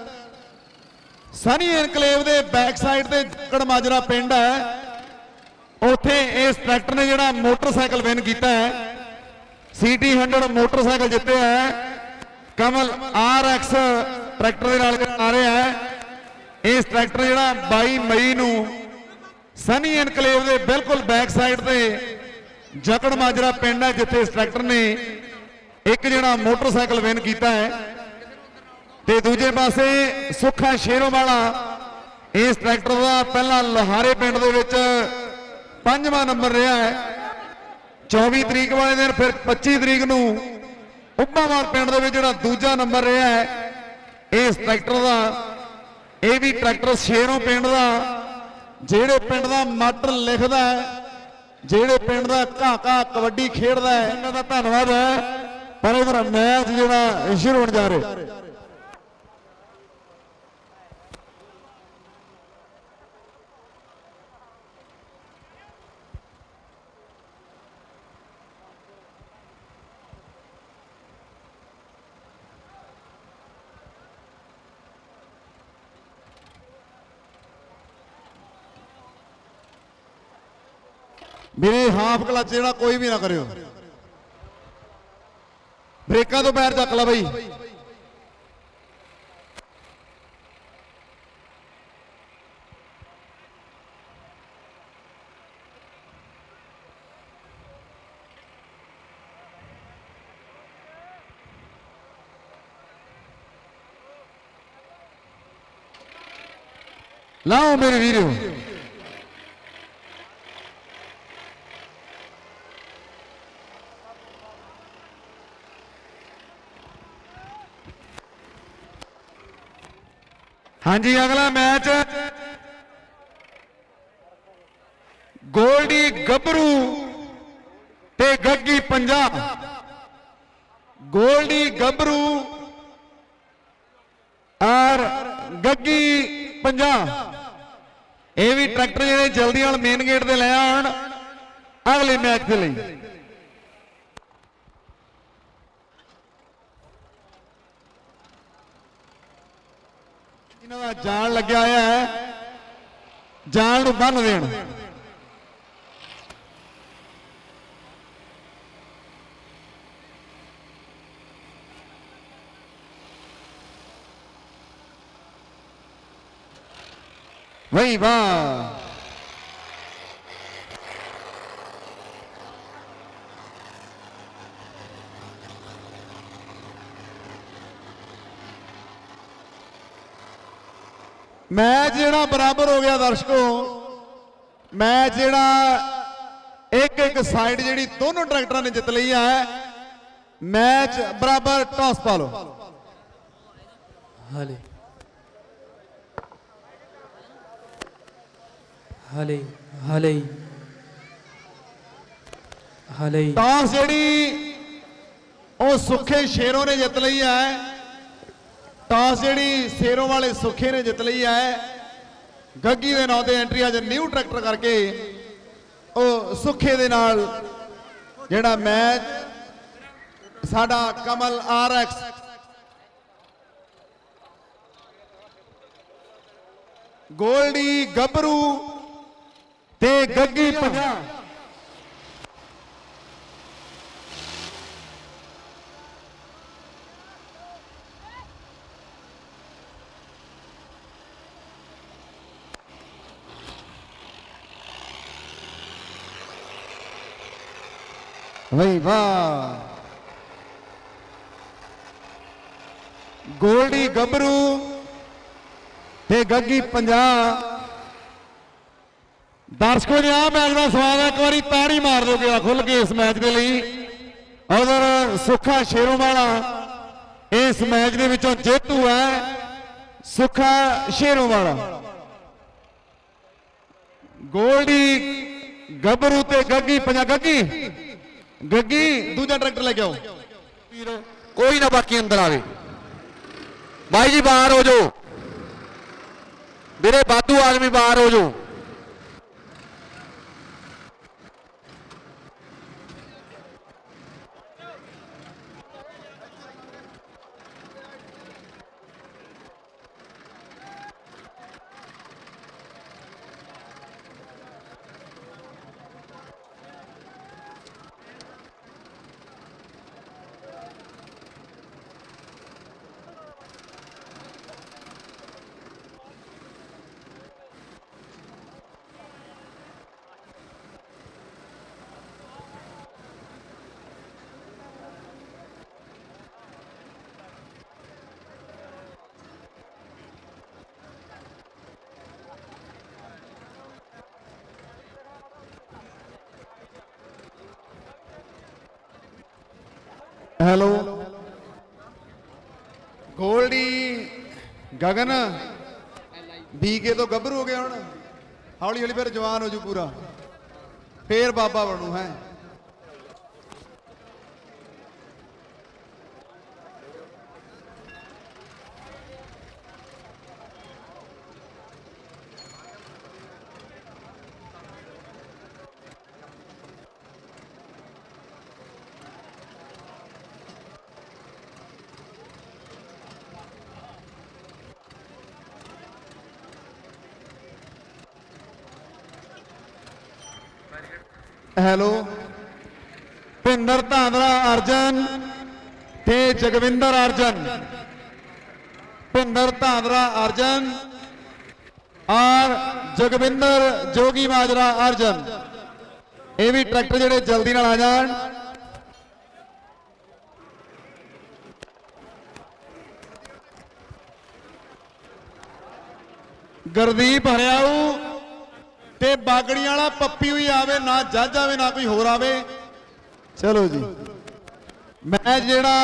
ਸਨੀ ਇਨਕਲੇਵ ਦੇ ਬੈਕ ਸਾਈਡ ਤੇ ਜਗੜ ਮਾਜਰਾ ਪਿੰਡ ਹੈ। ਉੱਥੇ ਇਸ ਟਰੈਕਟਰ ਨੇ ਜਿਹੜਾ ਮੋਟਰਸਾਈਕਲ ਵਿਨ ਕੀਤਾ ਹੈ, ਸੀਟੀ ਹੰਡਰਡ ਮੋਟਰਸਾਈਕਲ ਜਿੱਤਿਆ ਹੈ। ਕਮਲ ਆਰਐਕਸ ਟਰੈਕਟਰ ਦੇ ਨਾਲ ਆ ਰਿਹਾ ਹੈ। ਇਸ ਟਰੈਕਟਰ ਜਿਹੜਾ ਬਾਈ ਮਈ ਨੂੰ ਸਨੀ ਇਨਕਲੇਵ ਦੇ ਬਿਲਕੁਲ ਬੈਕ ਸਾਈਡ ਤੇ ਜਕੜ ਮਾਜਰਾ ਪਿੰਡ ਹੈ, ਜਿੱਥੇ ਇਸ ਟਰੈਕਟਰ ਨੇ ਇੱਕ ਜਿਹੜਾ ਮੋਟਰਸਾਈਕਲ ਵਿਨ ਕੀਤਾ ਹੈ। ਤੇ ਦੂਜੇ ਪਾਸੇ ਸੁੱਖਾ ਸ਼ੇਰੋਂ ਵਾਲਾ ਇਸ ਟਰੈਕਟਰ ਦਾ ਪਹਿਲਾਂ ਲੋਹਾਰੇ ਪਿੰਡ ਦੇ ਵਿੱਚ ਪੰਜਵਾਂ ਨੰਬਰ ਰਿਹਾ ਹੈ। ਚੌਵੀ ਤਰੀਕ ਵਾਲੇ ਦਿਨ ਫਿਰ ਪੱਚੀ ਤਰੀਕ ਨੂੰ ਉੱਭਾਵਾਲ ਪਿੰਡ ਦੇ ਵਿੱਚ ਜਿਹੜਾ ਦੂਜਾ ਨੰਬਰ ਰਿਹਾ ਹੈ ਇਸ ਟਰੈਕਟਰ ਦਾ। ਇਹ ਵੀ ਟਰੈਕਟਰ ਸ਼ੇਰੋਂ ਪਿੰਡ ਦਾ, ਜਿਹੜੇ ਪਿੰਡ ਦਾ ਮਾਟਰ ਲਿਖਦਾ ਹੈ, ਜਿਹੜੇ ਪਿੰਡ ਦਾ ਘਾਹ ਘਾਹ ਕਬੱਡੀ ਖੇਡਦਾ ਹੈ, ਇਹਨਾਂ ਦਾ ਧੰਨਵਾਦ ਹੈ। ਪਰ ਇਹਦਾ ਮੈਚ ਜਿਹੜਾ ਸ਼ੁਰੂ ਹੋਣ ਜਾ ਰਿਹਾ। मेरे हाफ क्लच जेड़ा कोई भी ना करियो ब्रेका तो पैर चक ला बई लाओ मेरे वीरों हाँ जी अगला मैच गोल्डी गबरू ते गग्गी पंजाब गोल्डी गबरू और गग्गी पंजाब ये भी ट्रैक्टर ਜਿਹੜੇ ਜਲਦੀ ਨਾਲ ਮੇਨ ਗੇਟ ਤੇ ਲੈ ਆਣ ਅਗਲੇ ਮੈਚ ਦੇ ਲਈ ਇਹਨਾਂ ਦਾ ਜਾਲ ਲੱਗਿਆ ਹੋਇਆ ਹੈ ਜਾਲ ਨੂੰ ਬੰਨ ਦੇਣ वही वाह मैच जेड़ा बराबर हो गया दर्शकों मैच जेड़ा एक एक साइड जेड़ी दोनों ट्रैक्टर ने जित ली है मैच बराबर टॉस पा लो हाले हाले हाले हाले टॉस जेड़ी ओ सुखे शेरों ने जित ली है टॉस जेड़ी शेरों वाले सुखे ने जित ली है गग्गी दे नाम ते एंट्री अज न्यू ट्रैक्टर करके ओ सुखे दे नाल जेड़ा मैच साडा कमल आर एक्स गोल्डी गबरू ते गग्गी पंजाब वही वाह गोल्डी गबरू ते गग्गी पंजाब दर्शकों ने आ मैच का स्वाद है एक बार ताड़ी मार दोगे खुल के इस मैच के लिए और सुखा शेरों वाला इस मैच के विचों जेतू है सुखा शेरों वाला गोल्डी गबरू ते गग्गी पंजाब गग्गी गग्गी दूजा ट्रैक्टर लेके आओ कोई ना बाकी अंदर आवे भाई जी बाहर हो जाओ मेरे बादू आदमी बाहर हो जाओ हेलो गोल्डी गगन बीके तो गबरू हो गया हूं हौली हौली फिर जवान हो जू पूरा फिर बाबा बनू है ਹੈਲੋ ਭਿੰਦਰ ਧਾਂਦਰਾ ਅਰਜਨ ਤੇ ਜਗਵਿੰਦਰ ਅਰਜਨ ਭਿੰਦਰ ਧਾਂਦਰਾ ਅਰਜਨ और जगविंदर जोगी माजरा अर्जन ये भी ट्रैक्टर जेडे जल्दी नाल आ जान। गुरदीप हरियाऊ ते बागड़ी वाला पप्पी भी आवे ना जज आवे ना कोई होर आवे। चलो जी मैच जेड़ा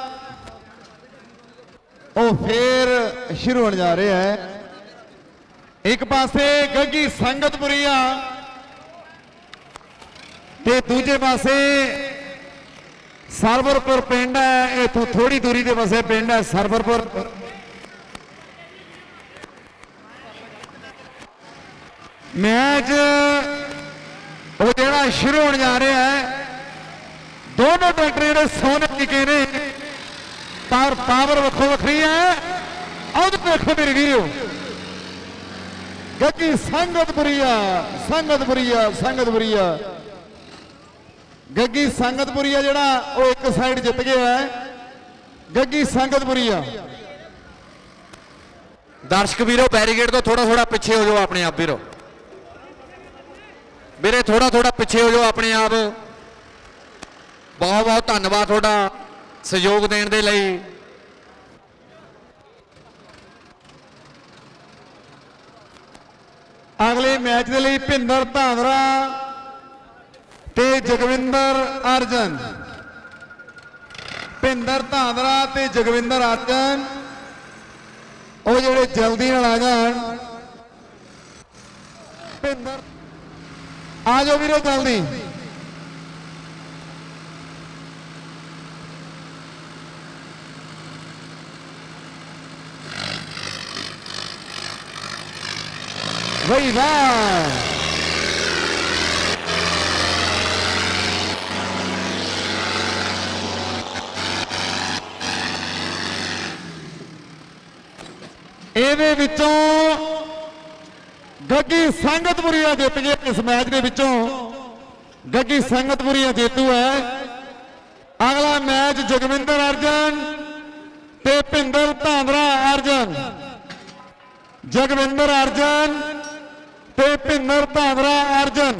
ओ फिर शुरू होने जा रहा है। एक पासे गग्गी संगतपुरिया ते दूजे पासे सरवरपुर पिंड है। इथों थोड़ी दूरी के पासे पिंड है सरवरपुर। मैच वो जेड़ा शुरू होने जा रहा है। दोनों ट्रैक्टर जेडे सोने टिके ने पर पावर वखो वखरी है। और देखो मेरे वीरो गग्गी संगतपुरिया संगतपुरिया संगतपुरिया गग्गी संगतपुरिया जेड़ा वो एक साइड जित गया है। गग्गी संगतपुरिया दर्शक वीरो बैरीगेड तो थोड़ा थोड़ा पीछे हो जाओ अपने आप वीरो मेरे थोड़ा थोड़ा पीछे हो जाओ अपने आप। बहुत बहुत धन्यवाद थोड़ा सहयोग देने के लिए। अगले मैच के लिए भिंदर धांदरा ते जगविंदर अर्जन भिंदर धांदरा ते जगविंदर अर्जन वो जेडे जल्दी नाल आ जान। भिंदर आ जाओ वीरो जल्दी। भाई वाह ਇਹਦੇ ਵਿੱਚੋਂ ਗੱਗੀ ਸੰਗਤਪੁਰੀਆ ਜਿੱਤ ਗਏ। इस मैच के ਵਿੱਚੋਂ ਗੱਗੀ ਸੰਗਤਪੁਰੀਆ ਜੇਤੂ है। अगला मैच जगविंदर अर्जन ते भिंदर धांदरा अर्जन जगविंदर अर्जन ते भिंदर धांदरा अर्जन।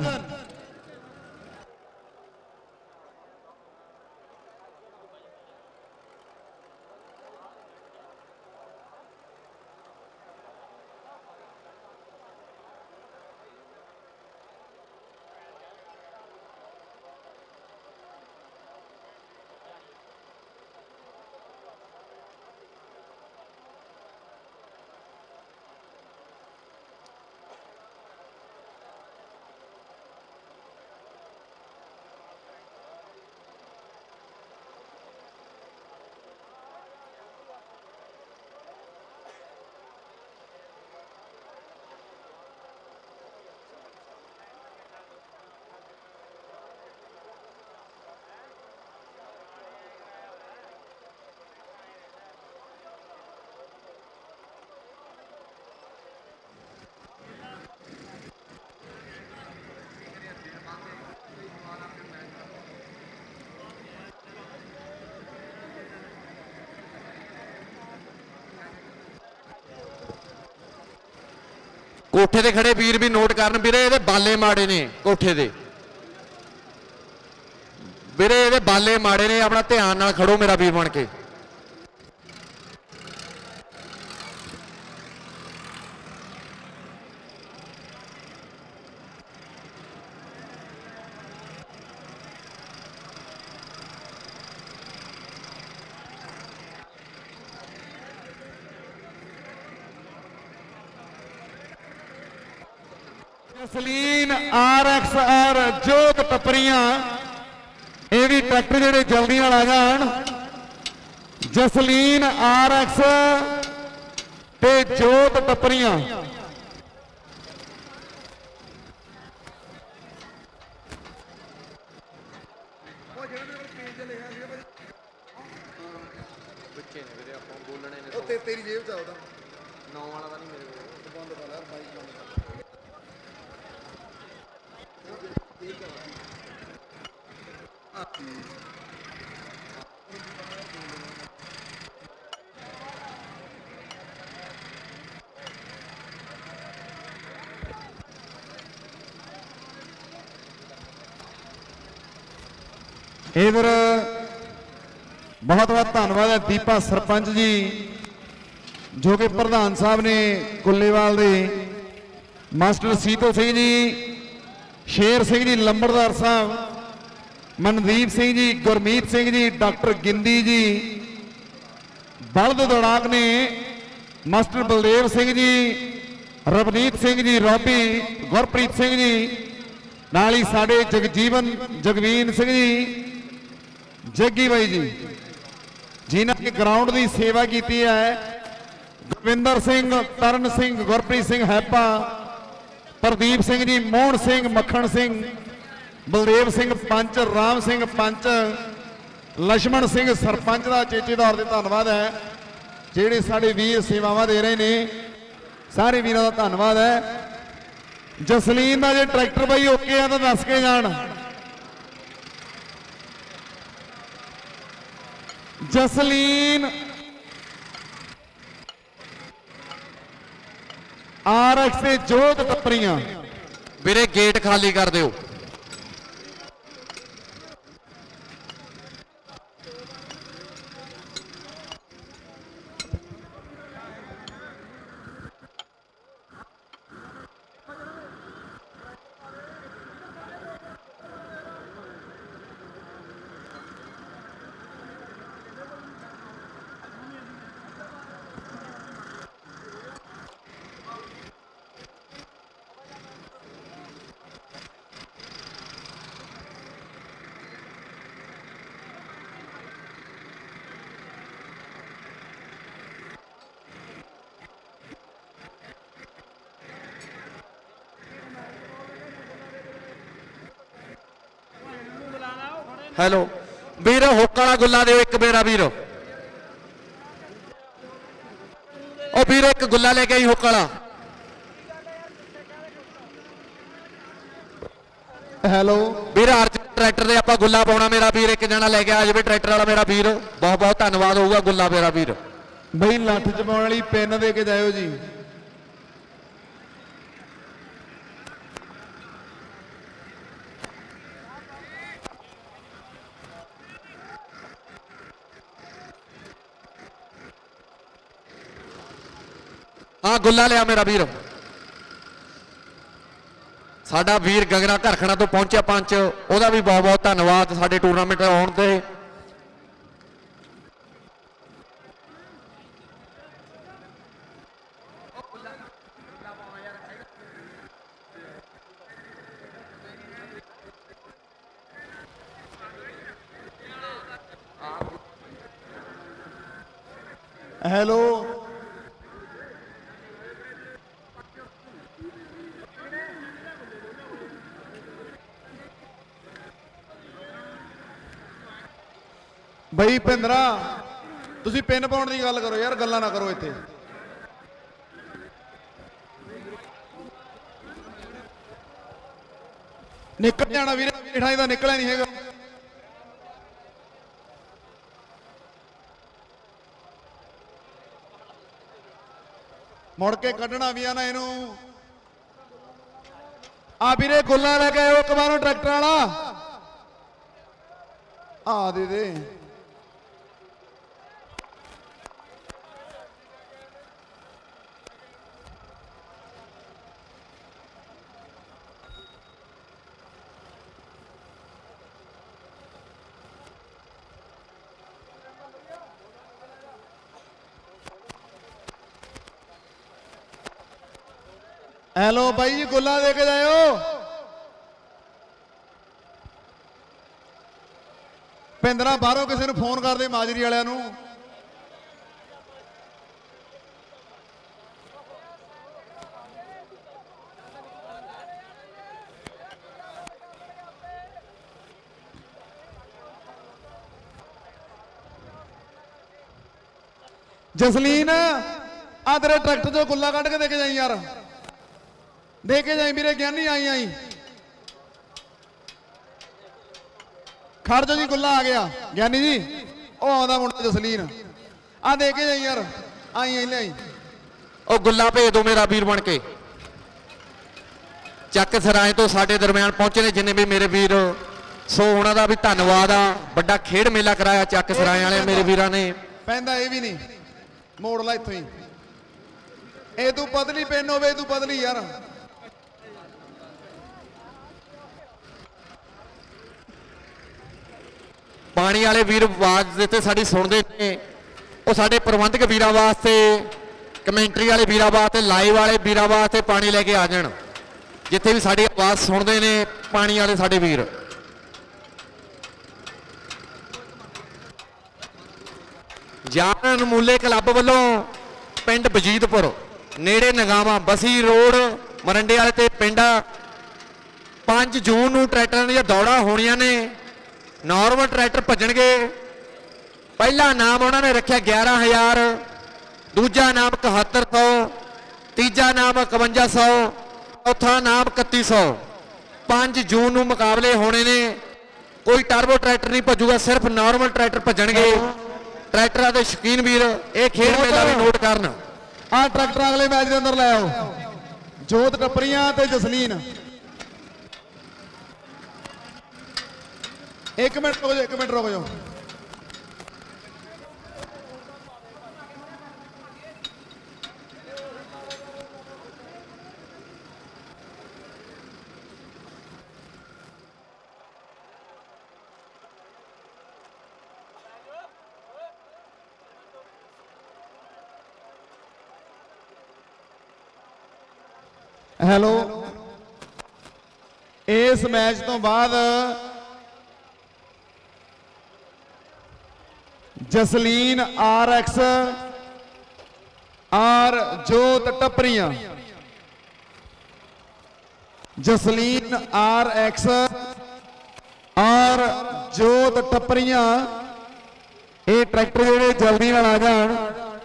कोठे ते खड़े वीर भी नोट करन वीरे ये बाले माड़े ने कोठे दे वीरे ये बाले माड़े ने अपना ध्यान नाल खड़ो मेरा वीर बन के। जसलीन आर एक्स आर जोत टपरिया ये भी ट्रैक्टर जेडे जल्दी नाल आ जान। जसलीन आर एक्स ते जोत टपरिया तेरी जेब च आउदा नौ वाला नहीं मेरे को बंद कर यार बाइक बंद कर। इधर बहुत बहुत धन्यवाद है दीपा सरपंच जी जो कि प्रधान साहब ने कुल्लेवाल दे, मास्टर सीतो सिंह जी, शेर सिंह जी लंबड़दार साहब, मनदीप सिंह जी, गुरमीत सिंह जी, डॉक्टर गिंदी जी, बलद दौड़ाक ने मास्टर बलदेव सिंह जी, रवनीत सिंह जी, रॉबी, गुरप्रीत सिंह जी, नाल ही साडे जगजीवन जगवीन सिंह जी, जग्गी बाई जी जिन्होंने ग्राउंड की सेवा की है, गुरविंदर सिंह, तरन सिंह, गुरप्रीत सिंह हैपा, प्रदीप सिंह जी, मोहन सिंह, मक्खन सिंह, बलदेव सिंह पंच, राम सिंह पंच, लक्ष्मण सिंह सरपंच का चेचे तौर पर धन्यवाद है। जेडे साडे वीर सेवावां दे रहे हैं सारे वीरों का धन्यवाद है। जसलीन का जो ट्रैक्टर भाई ओके है तो दस के जान। जसलीन आर एक्स से जोत टपरियां ਵੀਰੇ गेट खाली कर दो। हेलो वीर हुक वाला गुला दो एक मेरा वीर, ओ वीर एक गुला लेके आई हुक वाला। हेलो वीर अर्ज ट्रैक्टर से आप गुला पाना मेरा वीर, एक जना लेके आ जाए ट्रैक्टर वाला मेरा वीर, बहुत बहुत धन्यवाद होगा गुला मेरा वीर। बई लठ च पाने वाली पेन दे के जाओ जी। हाँ गुला लिया मेरा वीर, साडा वीर गगना घरखना तो पहुंचा पंच, ओदा भी बहुत बहुत धन्यवाद साडे टूरनामेंट आउण ते। हेलो बई भिंदरा तुसी पिन पाउण दी गल करो यार, गल्लां ना करो इत्थे। निकल जाना वीरे, ठाई दा निकलिया नहीं हैगा। मुड़ के कढ़ना भी आ ना इनू। आ वीरे गुल्ला लेके आयो एक बारों ट्रैक्टर वाला, आ दे दे। हेलो भाई जी गुल्ला दे के जाओ। भिंदरा बाहरों किसी ने फोन कर दे माजरी वाले नू। जसलीन आ तेरे ट्रैक्टर जो गुल्ला कट के देके जाई यार, दे के जाई मेरे ज्ञानी। आई आई ਖੜ ਜਾਓ ਜੀ, ਗੁੱਲਾ ਆ ਗਿਆ ਗਿਆਨੀ ਜੀ। ਉਹ ਆਉਂਦਾ ਮੁੰਡਾ ਜਸਲੀਨ, ਆ ਦੇ ਕੇ ਜਾਈ ਯਾਰ, ਆਈ ਆਈ ਲਈ। ਉਹ ਗੁੱਲਾ ਭੇਜ ਦਿਓ ਮੇਰਾ ਵੀਰ ਬਣ ਕੇ। ਚੱਕ ਸਰਾਏ ਤੋਂ ਸਾਡੇ ਦਰਮਿਆਨ ਪਹੁੰਚੇ ਨੇ ਜਿੰਨੇ ਵੀ ਮੇਰੇ ਵੀਰ, ਸੋ ਉਹਨਾਂ ਦਾ ਵੀ ਧੰਨਵਾਦ ਆ। ਵੱਡਾ ਖੇਡ ਮੇਲਾ ਕਰਾਇਆ ਚੱਕ ਸਰਾਏ ਵਾਲੇ ਮੇਰੇ ਵੀਰਾਂ ਨੇ। ਪੈਂਦਾ ਇਹ ਵੀ ਨਹੀਂ, ਮੋੜ ਲਾ ਇੱਥੋਂ ਹੀ। ਇਹ ਤੂੰ ਪਤਲੀ ਪੈਨ ਹੋਵੇ, ਤੂੰ ਪਤਲੀ ਯਾਰ। ਪਾਣੀ ਵਾਲੇ ਵੀਰ ਆਵਾਜ਼ ਦਿੱਤੇ ਸਾਡੀ ਸੁਣਦੇ ਨੇ, ਉਹ ਸਾਡੇ ਪ੍ਰਬੰਧਕ ਵੀਰਾਂ ਵਾਸਤੇ, ਕਮੈਂਟਰੀ ਵਾਲੇ ਵੀਰਾਂ ਵਾਸਤੇ, ਲਾਈਵ ਵਾਲੇ ਵੀਰਾਂ ਵਾਸਤੇ ਪਾਣੀ ਲੈ ਕੇ ਆ ਜਾਣ ਜਿੱਥੇ ਵੀ ਸਾਡੀ ਆਵਾਜ਼ ਸੁਣਦੇ ਨੇ ਪਾਣੀ ਵਾਲੇ ਸਾਡੇ ਵੀਰ। ਜਾਨ ਅਨਮੂਲੇ ਕਲੱਬ ਵੱਲੋਂ ਪਿੰਡ ਬਜੀਤਪੁਰ ਨੇੜੇ ਨਗਾਵਾ ਬਸੀ ਰੋਡ ਮਰੰਡੇ ਵਾਲੇ ਤੇ ਪਿੰਡ ਪੰਜ ਜੂਨ ਨੂੰ ਟਰੈਕਟਰਾਂ ਦੀਆਂ ਦੌੜਾਂ ਹੋਣੀਆਂ ਨੇ। ਨਾਰਮਲ ਟਰੈਕਟਰ ਭੱਜਣਗੇ। ਪਹਿਲਾ ਨਾਮ ਉਹਨਾਂ ਨੇ ਰੱਖਿਆ ਗਿਆਰਾਂ ਹਜ਼ਾਰ, ਦੂਜਾ ਨਾਮ ਇਕਹੱਤਰ ਸੌ, ਤੀਜਾ ਨਾਮ ਇਕਵੰਜਾ ਸੌ, ਚੌਥਾ ਨਾਮ ਇਕੱਤੀ ਸੌ। ਪੰਜ ਜੂਨ ਨੂੰ ਮੁਕਾਬਲੇ ਹੋਣੇ ਨੇ। ਕੋਈ ਟਰਬੋ ਟਰੈਕਟਰ ਨਹੀਂ ਭੱਜੂਗਾ, ਸਿਰਫ ਨਾਰਮਲ ਟਰੈਕਟਰ ਭੱਜਣਗੇ। ਟਰੈਕਟਰਾਂ ਦੇ ਸ਼ੌਕੀਨ ਵੀਰ ਇਹ ਖੇਡ ਮੇਲਾ ਵੀ ਨੋਟ ਕਰਨ। ਆ ਟਰੈਕਟਰ ਅਗਲੇ ਮੈਚ ਦੇ ਅੰਦਰ ਲੈ ਆਓ। ਜੋਤ ਟੱਪਰੀਆਂ ਤੇ ਜਸਲੀਨ। ਇੱਕ ਮਿੰਟ ਰੁਕ ਜਾਓ, ਇੱਕ ਮਿੰਟ ਰੁਕ ਜਾਓ। ਹੈਲੋ, ਇਸ ਮੈਚ ਤੋਂ ਬਾਅਦ ਜਸਲੀਨ ਆਰ ਐਕਸ ਆਰ ਜੋਤ ਟੱਪਰੀਆਂ, ਜਸਲੀਨ ਆਰ ਐਕਸ ਆਰ ਜੋਤ ਟੱਪਰੀਆਂ, ਇਹ ਟਰੈਕਟਰ ਜਿਹੜੇ ਜਲਦੀ ਨਾਲ ਆ ਜਾਣ।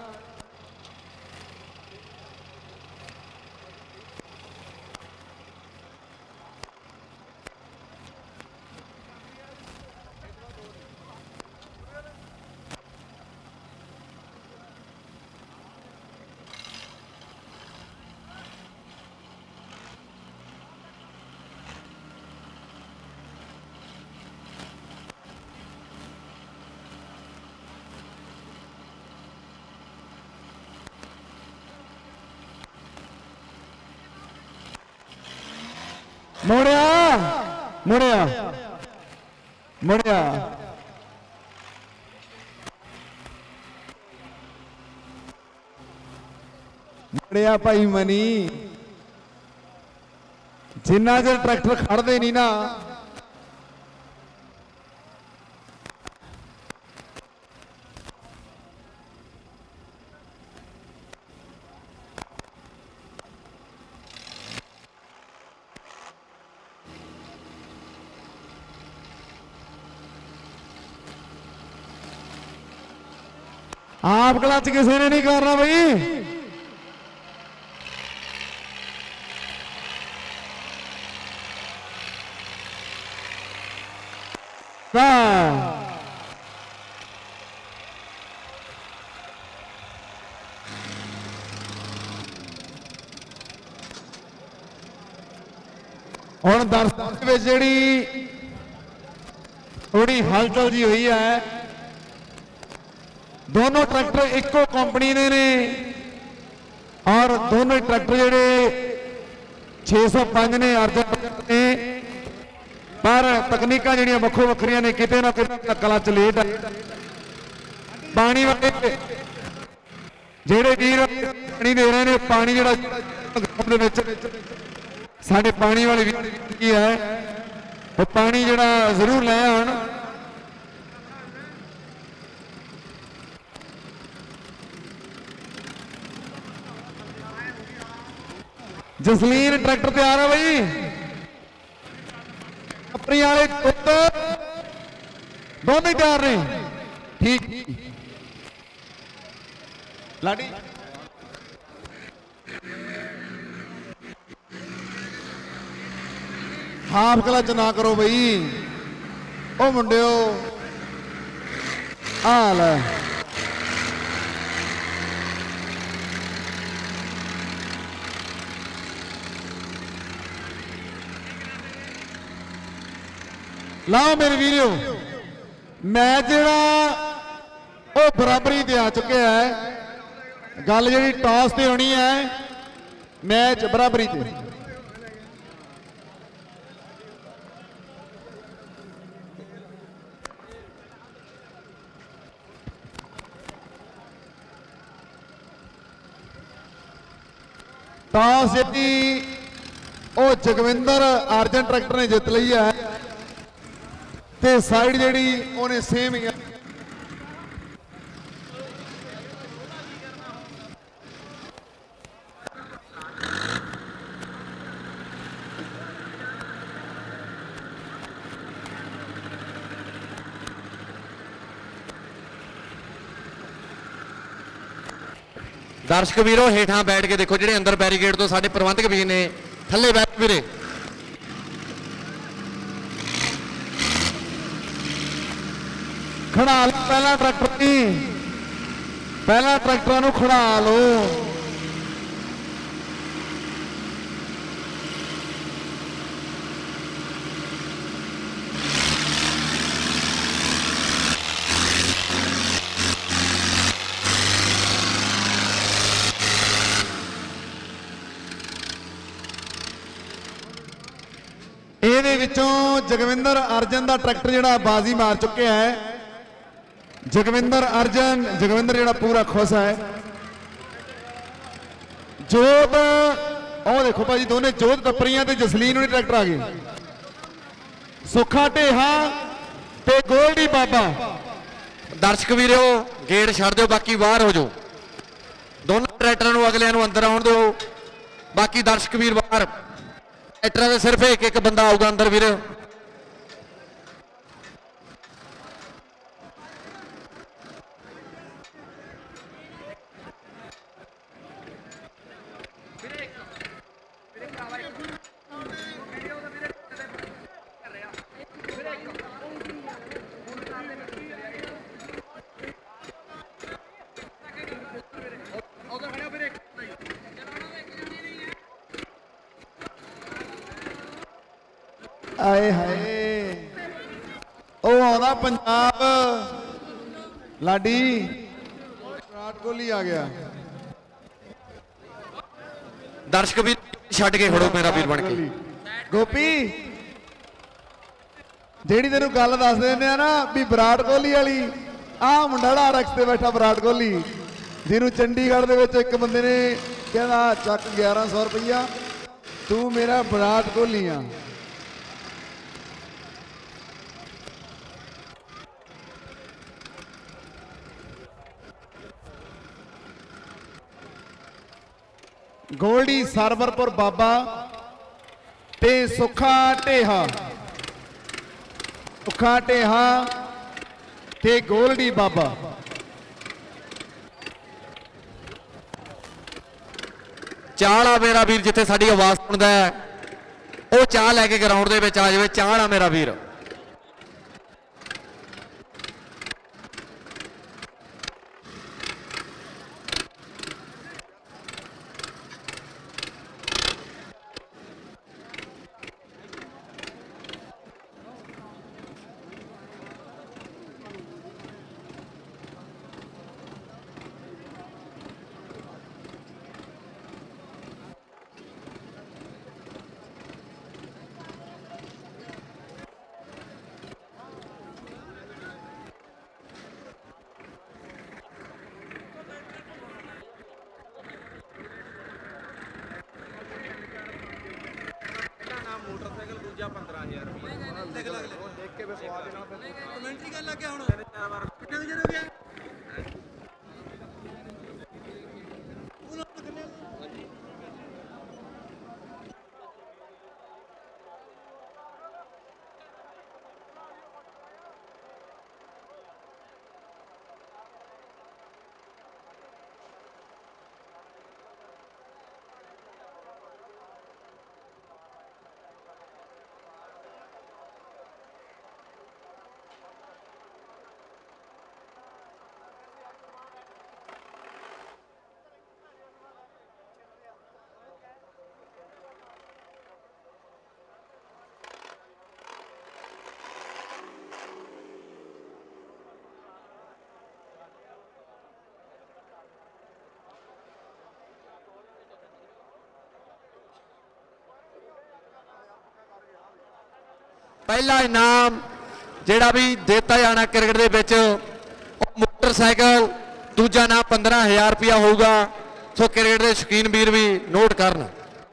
ਮੁੜਿਆ ਮੁੜਿਆ ਮੁੜਿਆ ਮੁੜਿਆ ਭਾਈ ਮਨੀ। ਜਿੰਨਾ ਚਿਰ ਟਰੈਕਟਰ ਖੜਦੇ ਨਹੀਂ ਨਾ, ਆਪ ਕਲਚ ਕਿਸੇ ਨੇ ਨਹੀਂ ਕਰਨਾ ਬਈ। ਵਾਹ ਹੁਣ ਦਰਸ਼ਕਾਂ ਦੇ ਵਿੱਚ ਜਿਹੜੀ ਥੋੜੀ ਹਲਚਲ ਜੀ ਹੋਈ ਹੈ, दोनों ट्रैक्टर इको कंपनी ने ने और दोनों ट्रैक्टर जेडे छे सौ पांच ने अर्जन ने, पर तकनीकां जिहड़ियां वक्खो वक्खरियां ने, किते ना किते क्लच लेट पानी वाले जेडे वीर पानी दे रहे ने, पानी जिहड़ा साडे पानी वाले वीर की है वो पानी जिहड़ा जरूर ले आउण। जसलीन ट्रैक्टर तैयार है भाई, अपनी वाले दोनों तैयार ने। ठीक लाडी हाफ क्लच ना करो भाई। ਉਹ ਮੁੰਡਿਓ ਆ ਲੈ ਲਾਓ ਮੇਰੇ ਵੀਰੋ ਮੈਚ ਜਿਹੜਾ ਉਹ ਬਰਾਬਰੀ ਤੇ ਆ ਚੁੱਕਿਆ ਹੈ। ਗੱਲ ਜਿਹੜੀ ਟਾਸ ਤੇ ਹੋਣੀ ਹੈ, ਮੈਚ ਬਰਾਬਰੀ ਤੇ। ਟਾਸ ਜਿਹੜੀ ਉਹ ਜਗਵਿੰਦਰ ਅਰਜਨ ਟਰੈਕਟਰ ਨੇ ਜਿੱਤ ਲਈ ਹੈ ਤੇ ਸਾਈਡ ਜਿਹੜੀ ਉਹਨੇ ਸੇਮ ਹੀ ਦਰਸ਼ਕ ਵੀਰੋ ਹੇਠਾਂ ਬੈਠ ਕੇ ਦੇਖੋ, ਜਿਹੜੇ ਅੰਦਰ ਬੈਰੀਕੇਡ ਤੋਂ ਸਾਡੇ ਪ੍ਰਬੰਧਕ ਵੀਰ ਨੇ, ਥੱਲੇ ਬੈਠ ਵੀਰੇ। ਖੜਾ ਲਓ ਪਹਿਲਾ ਟਰੈਕਟਰ ਨਹੀਂ, ਪਹਿਲਾ ਟਰੈਕਟਰਾਂ ਨੂੰ ਖੜਾ ਲਓ। ਇਹਦੇ ਵਿੱਚੋਂ ਜਗਵਿੰਦਰ ਅਰਜਨ ਦਾ ਟਰੈਕਟਰ ਜਿਹੜਾ ਬਾਜ਼ੀ ਮਾਰ ਚੁੱਕਿਆ ਹੈ। ਜਗਵਿੰਦਰ ਅਰਜਨ, ਜਗਵਿੰਦਰ ਜਿਹੜਾ ਪੂਰਾ ਖੁਸ਼ ਹੈ। ਜੋਤ, ਉਹ ਦੇਖੋ ਭਾਜੀ ਦੋਨੇ ਜੋਤ ਟੱਪਰੀਆਂ ਤੇ ਜਸਲੀਨ ਉਹਨੇ ਟਰੈਕਟਰ ਆ ਗਏ। ਸੁੱਖਾ ਢੇਹਾ ਤੇ ਗੋਲਡੀ ਬਾਬਾ। ਦਰਸ਼ਕ ਵੀਰੋ ਗੇਟ ਛੱਡ ਦਿਓ, ਬਾਕੀ ਬਾਹਰ ਹੋ ਜਾਓ। ਦੋਨਾਂ ਟਰੈਕਟਰਾਂ ਨੂੰ ਅਗਲਿਆਂ ਨੂੰ ਅੰਦਰ ਆਉਣ ਦਿਓ, ਬਾਕੀ ਦਰਸ਼ਕ ਵੀਰ ਬਾਹਰ। ਟਰੈਕਟਰਾਂ ਦੇ ਸਿਰਫ ਇੱਕ ਇੱਕ ਬੰਦਾ ਆਊਗਾ ਅੰਦਰ ਵੀਰ। ਆਏ ਹਾਏ, ਉਹ ਆਉਂਦਾ ਪੰਜਾਬ ਲਾਡੀ, ਵਿਰਾਟ ਕੋਹਲੀ ਆ ਗਿਆ। ਦਰਸ਼ਕ ਵੀਰ ਛੱਡ ਕੇ ਖੜੋ ਮੇਰਾ ਵੀਰ ਬਣ ਕੇ। ਗੋਪੀ ਜਿਹੜੀ ਤੈਨੂੰ ਗੱਲ ਦੱਸ ਦਿੰਦੇ ਆ ਨਾ ਵੀ ਵਿਰਾਟ ਕੋਹਲੀ ਵਾਲੀ, ਆਹ ਮੁੰਡਾ ਰਕਸ ਤੇ ਬੈਠਾ ਵਿਰਾਟ ਕੋਹਲੀ, ਜਿਹਨੂੰ ਚੰਡੀਗੜ੍ਹ ਦੇ ਵਿੱਚ ਇੱਕ ਬੰਦੇ ਨੇ ਕਹਿੰਦਾ ਚੱਕ ਗਿਆਰਾਂ ਸੌ ਰੁਪਈਆ, ਤੂੰ ਮੇਰਾ ਵਿਰਾਟ ਕੋਹਲੀ ਆ। ਗੋਲਡੀ ਸਰਵਰਪੁਰ ਬਾਬਾ ਤੇ ਸੁੱਖਾ ਢੇਹਾ, ਸੁੱਖਾ ਢੇਹਾ ਤੇ ਗੋਲਡੀ ਬਾਬਾ। ਚਾਹ ਆ ਮੇਰਾ ਵੀਰ, ਜਿੱਥੇ ਸਾਡੀ ਆਵਾਜ਼ ਸੁਣਦਾ ਹੈ ਉਹ ਚਾਹ ਲੈ ਕੇ ਗਰਾਊਂਡ ਦੇ ਵਿੱਚ ਆ ਜਾਵੇ। ਚਾਹ ਆ ਮੇਰਾ ਵੀਰ। ਪਹਿਲਾ ਇਨਾਮ ਜਿਹੜਾ ਵੀ ਦਿੱਤਾ ਜਾਣਾ ਕ੍ਰਿਕਟ ਦੇ ਵਿੱਚ ਉਹ ਮੋਟਰਸਾਈਕਲ, ਦੂਜਾ ਇਨਾਮ ਪੰਦਰਾਂ ਹਜ਼ਾਰ ਰੁਪਇਆ ਹੋਊਗਾ। ਸੋ ਕ੍ਰਿਕਟ ਦੇ ਸ਼ੌਕੀਨ ਵੀਰ ਵੀ ਨੋਟ ਕਰਨ।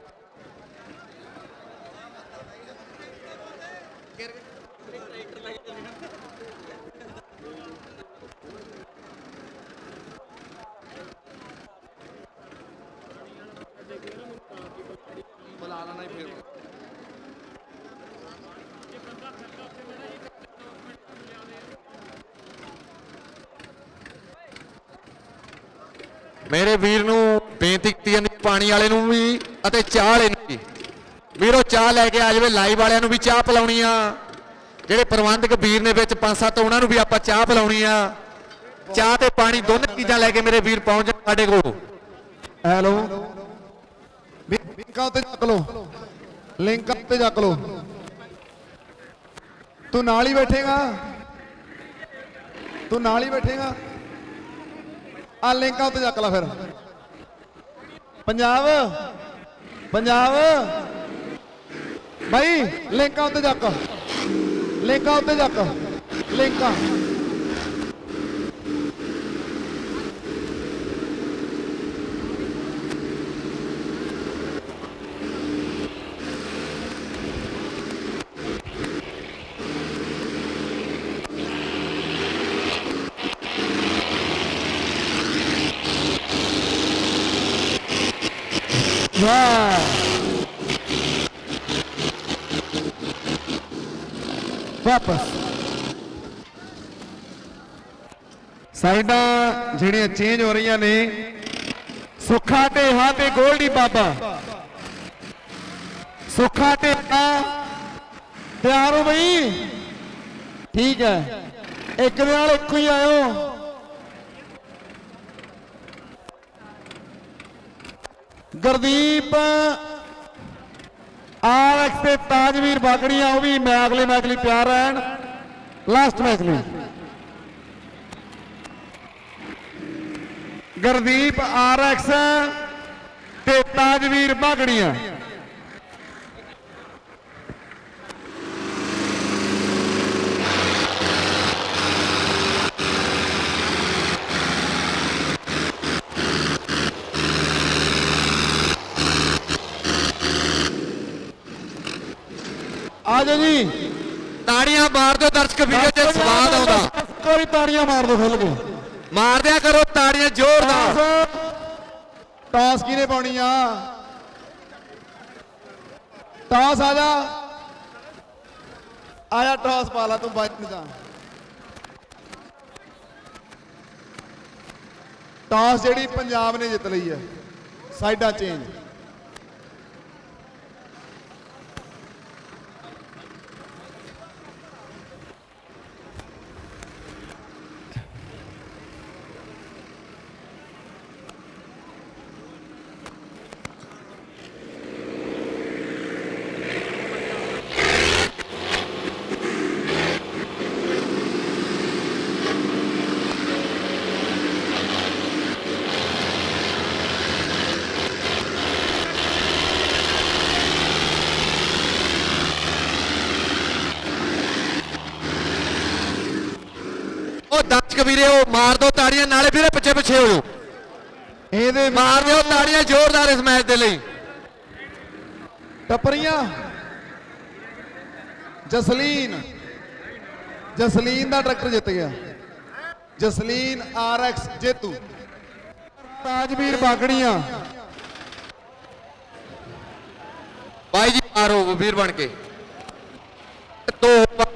ਮੇਰੇ ਵੀਰ ਨੂੰ ਬੇਨਤੀ ਕੀਤੀ ਜਾਂਦੀ ਪਾਣੀ ਵਾਲੇ ਨੂੰ ਵੀ ਅਤੇ ਚਾਹ ਵਾਲੇ ਨੂੰ ਵੀ, ਵੀਰੋ ਚਾਹ ਲੈ ਕੇ ਆ ਜਾਵੇ। ਲਾਈਵ ਵਾਲਿਆਂ ਨੂੰ ਵੀ ਚਾਹ ਪਿਲਾਉਣੀ ਆ, ਜਿਹੜੇ ਪ੍ਰਬੰਧਕ ਵੀਰ ਨੇ ਵਿੱਚ ਪੰਜ ਸੱਤ ਉਹਨਾਂ ਨੂੰ ਵੀ ਆਪਾਂ ਚਾਹ ਪਿਲਾਉਣੀ ਆ। ਚਾਹ ਤੇ ਪਾਣੀ ਦੋਨੇ ਚੀਜ਼ਾਂ ਲੈ ਕੇ ਮੇਰੇ ਵੀਰ ਪਹੁੰਚ ਜਾਣ ਸਾਡੇ ਕੋਲ। ਹੈਲੋ, ਲਿੰਕਾਂ ਉੱਤੇ ਚੱਕ ਲੋ, ਲਿੰਕਾਂ ਉੱਤੇ ਚੱਕ ਲੋ। ਤੂੰ ਨਾਲ ਹੀ ਬੈਠੇਗਾ, ਤੂੰ ਨਾਲ ਹੀ ਬੈਠੇਗਾ। ਆ ਲਿੰਕਾਂ ਉੱਤੇ ਚੱਕ ਲਾ ਫਿਰ। ਪੰਜਾਬ ਪੰਜਾਬ ਭਾਈ ਲਿੰਕਾਂ ਉੱਤੇ ਚੱਕ, ਲਿੰਕਾਂ ਉੱਤੇ ਚੱਕ, ਲਿੰਕਾਂ। ਵਾਹ ਵਾਪਸ ਸਾਈਡਾਂ ਜਿਹੜੀਆਂ ਚੇਂਜ ਹੋ ਰਹੀਆਂ ਨੇ। ਸੁੱਖਾ ਢੇਹਾ ਤੇ ਗੋਲਡੀ ਬਾਬਾ, ਸੁੱਖਾ ਢੇਹਾ ਤਿਆਰ ਹੋ ਬਈ? ਠੀਕ ਹੈ, ਇੱਕ ਦੇ ਨਾਲ ਇੱਕੋ ਹੀ ਆਇਓ। ਗੁਰਦੀਪ ਆਰਐਕਸ ਤੇ ਤਾਜਵੀਰ ਬਾਗੜੀਆਂ, ਉਹ ਵੀ ਮੈਂ ਅਗਲੇ ਮੈਚ ਲਈ ਤਿਆਰ ਰਹਿਣ, ਲਾਸਟ ਮੈਚ ਲਈ। ਗੁਰਦੀਪ ਆਰਐਕਸ ਤੇ ਤਾਜਵੀਰ ਬਾਗੜੀਆਂ। ਆ ਜਾਓ ਜੀ, ਤਾੜੀਆਂ ਮਾਰ ਦਿਓ ਦਰਸ਼ਕ ਵੀਡੀਓ ਤੇ ਸਵਾਦ ਆਉਂਦਾ। ਕੋਈ ਤਾੜੀਆਂ ਮਾਰ ਦਿਓ ਖੁੱਲ ਕੇ, ਮਾਰ ਦਿਆ ਕਰੋ ਤਾੜੀਆਂ ਜ਼ੋਰਦਾਰ। ਟਾਸ ਕਿਹਨੇ ਪਾਉਣੀ ਆ? ਟਾਸ ਆ ਜਾ, ਆਇਆ ਟਾਸ ਪਾ ਲਾ ਤੂੰ ਬਾਈ ਨੂੰ। ਜਾ ਟਾਸ ਜਿਹੜੀ ਪੰਜਾਬ ਨੇ ਜਿੱਤ ਲਈ ਹੈ। ਸਾਈਡਾਂ ਚੇਂਜ। ਦਰਸ਼ਕ ਵੀਰੇ ਉਹ ਮਾਰ ਦੋ ਤਾੜੀਆਂ, ਨਾਲੇ ਵੀਰੇ ਪਿੱਛੇ ਪਿੱਛੇ ਹੋ ਜਾਓ। ਇਹਦੇ ਮਾਰ ਦਿਓ ਤਾੜੀਆਂ ਜ਼ੋਰਦਾਰ ਇਸ ਮੈਚ ਦੇ ਲਈ। ਟੱਪਰੀਆਂ ਜਸਲੀਨ, ਜਸਲੀਨ ਦਾ ਟਰੈਕਟਰ ਜਿੱਤ ਗਿਆ। ਜਸਲੀਨ ਆਰਐਕਸ ਜੇਤੂ। ਤਾਜਵੀਰ ਬਾਗੜੀਆਂ ਬਾਈ ਜੀ ਮਾਰੋ ਵੀਰ ਬਣ ਕੇ। ਦੋ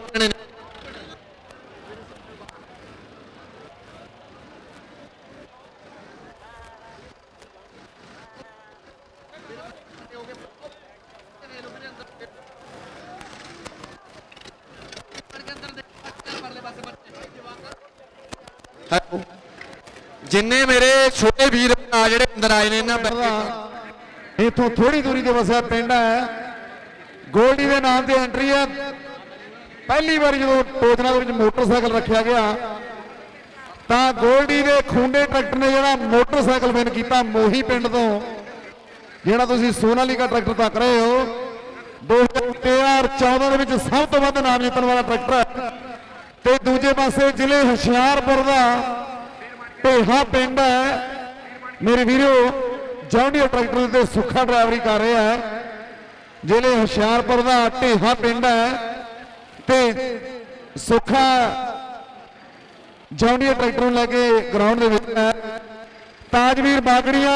ਜਿੰਨੇ ਮੇਰੇ ਛੋਟੇ ਵੀਰ ਆ ਜਿਹੜੇ ਅੰਦਰ ਆਏ ਨੇ ਇਹਨਾਂ ਇਥੋਂ ਥੋੜੀ ਦੂਰੀ ਤੇ ਵਸਿਆ ਪਿੰਡ ਹੈ। ਗੋਲਡੀ ਦੇ ਨਾਮ ਤੇ ਐਂਟਰੀ ਹੈ। ਪਹਿਲੀ ਵਾਰ ਜਦੋਂ ਟੋਚਨਾ ਦੇ ਵਿੱਚ ਮੋਟਰਸਾਈਕਲ ਰੱਖਿਆ ਗਿਆ ਤਾਂ ਗੋਲਡੀ ਦੇ ਖੁੰਡੇ ਟਰੈਕਟਰ ਨੇ ਜਿਹੜਾ ਮੋਟਰਸਾਈਕਲ ਵਿਨ ਕੀਤਾ ਮੋਹੀ ਪਿੰਡ ਤੋਂ, ਜਿਹੜਾ ਤੁਸੀਂ ਸੋਨਾਲੀਕਾ ਟਰੈਕਟਰ ਤੱਕ ਰਹੇ ਹੋ। दो हज़ार चौदह ਦੇ ਵਿੱਚ ਸਭ ਤੋਂ ਵੱਧ ਨਾਮ ਜਿੱਤਣ ਵਾਲਾ ਟਰੈਕਟਰ ਤੇ ਦੂਜੇ ਪਾਸੇ ਜ਼ਿਲ੍ਹੇ ਹੁਸ਼ਿਆਰਪੁਰ ਦਾ ਢੇਹਾ ਪਿੰਡ ਹੈ ਮੇਰੇ ਵੀਰੋ ਜੌਂਡੀਅਰ ਟਰੈਕਟਰ ਤੇ ਸੁੱਖਾ ਡਰਾਈਵਰੀ ਕਰ ਰਿਹਾ ਹੈ ਜ਼ਿਲ੍ਹੇ ਹੁਸ਼ਿਆਰਪੁਰ ਦਾ ਢੇਹਾ ਪਿੰਡ ਹੈ ਤੇ ਸੁੱਖਾ ਜੌਂਡੀਅਰ ਟਰੈਕਟਰ ਨੂੰ ਲੈ ਕੇ ਗਰਾਊਂਡ ਦੇ ਵਿੱਚ ਹੈ ਤਾਜਵੀਰ ਬਾਗੜੀਆਂ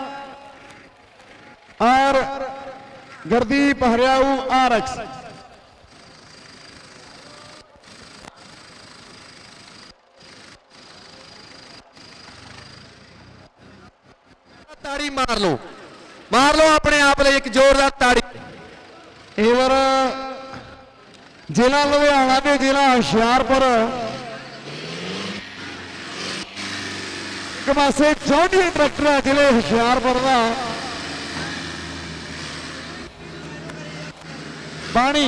ਔਰ ਗੁਰਦੀਪ ਹਰਿਆਊ ਆਰਐਕਸ ताड़ी मार लो मार लो अपने आप लिए एक जोरदार ताड़ी इधर जिला लुधियाना के जिला हुशियारपुर एक पासे जॉन्डियर ट्रैक्टर है जिले हुशियारपुर का पानी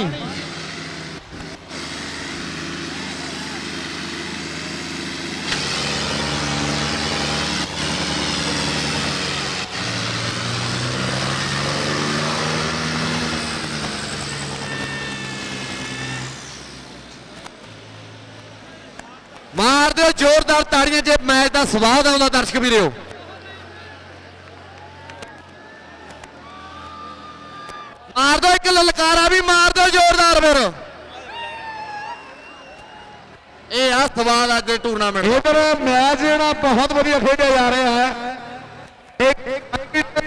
मार दो जोरदार ताड़ियां जे मैच का स्वाद आउंदा दर्शक भी रहो मार दो एक ललकारा भी मार दो जोरदार फिर ये आ स्वाद अज टूर्नामेंट इधर मैच जो बहुत बढ़िया खेडा जा रहा है एक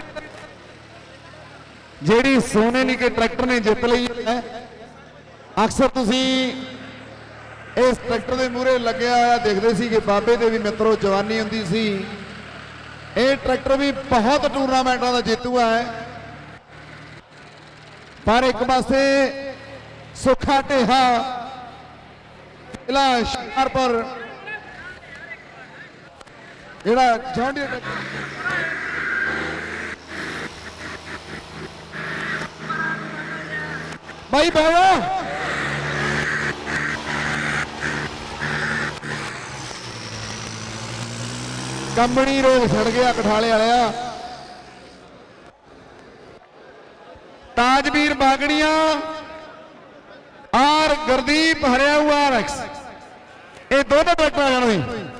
जेडी सोने नी के ट्रैक्टर ने जित ली है अक्सर तुसी इस ट्रैक्टर के मूहरे लगे आया देखते सी कि बाबे दे भी मित्रों जवानी होंदी सी ये ट्रैक्टर भी बहुत टूर्नामेंटों का जेतू है पर एक पासे सुखा ढेहा जिला हुशियारपुर जिहड़ा जॉन्डियर भाई बाबा कंबनी रोग सड़ गया कठाले वाला ताजवीर बागड़िया और गुरदीप हरियाऊ आरएक्स ये दोनों ट्रैक्टर आ जाने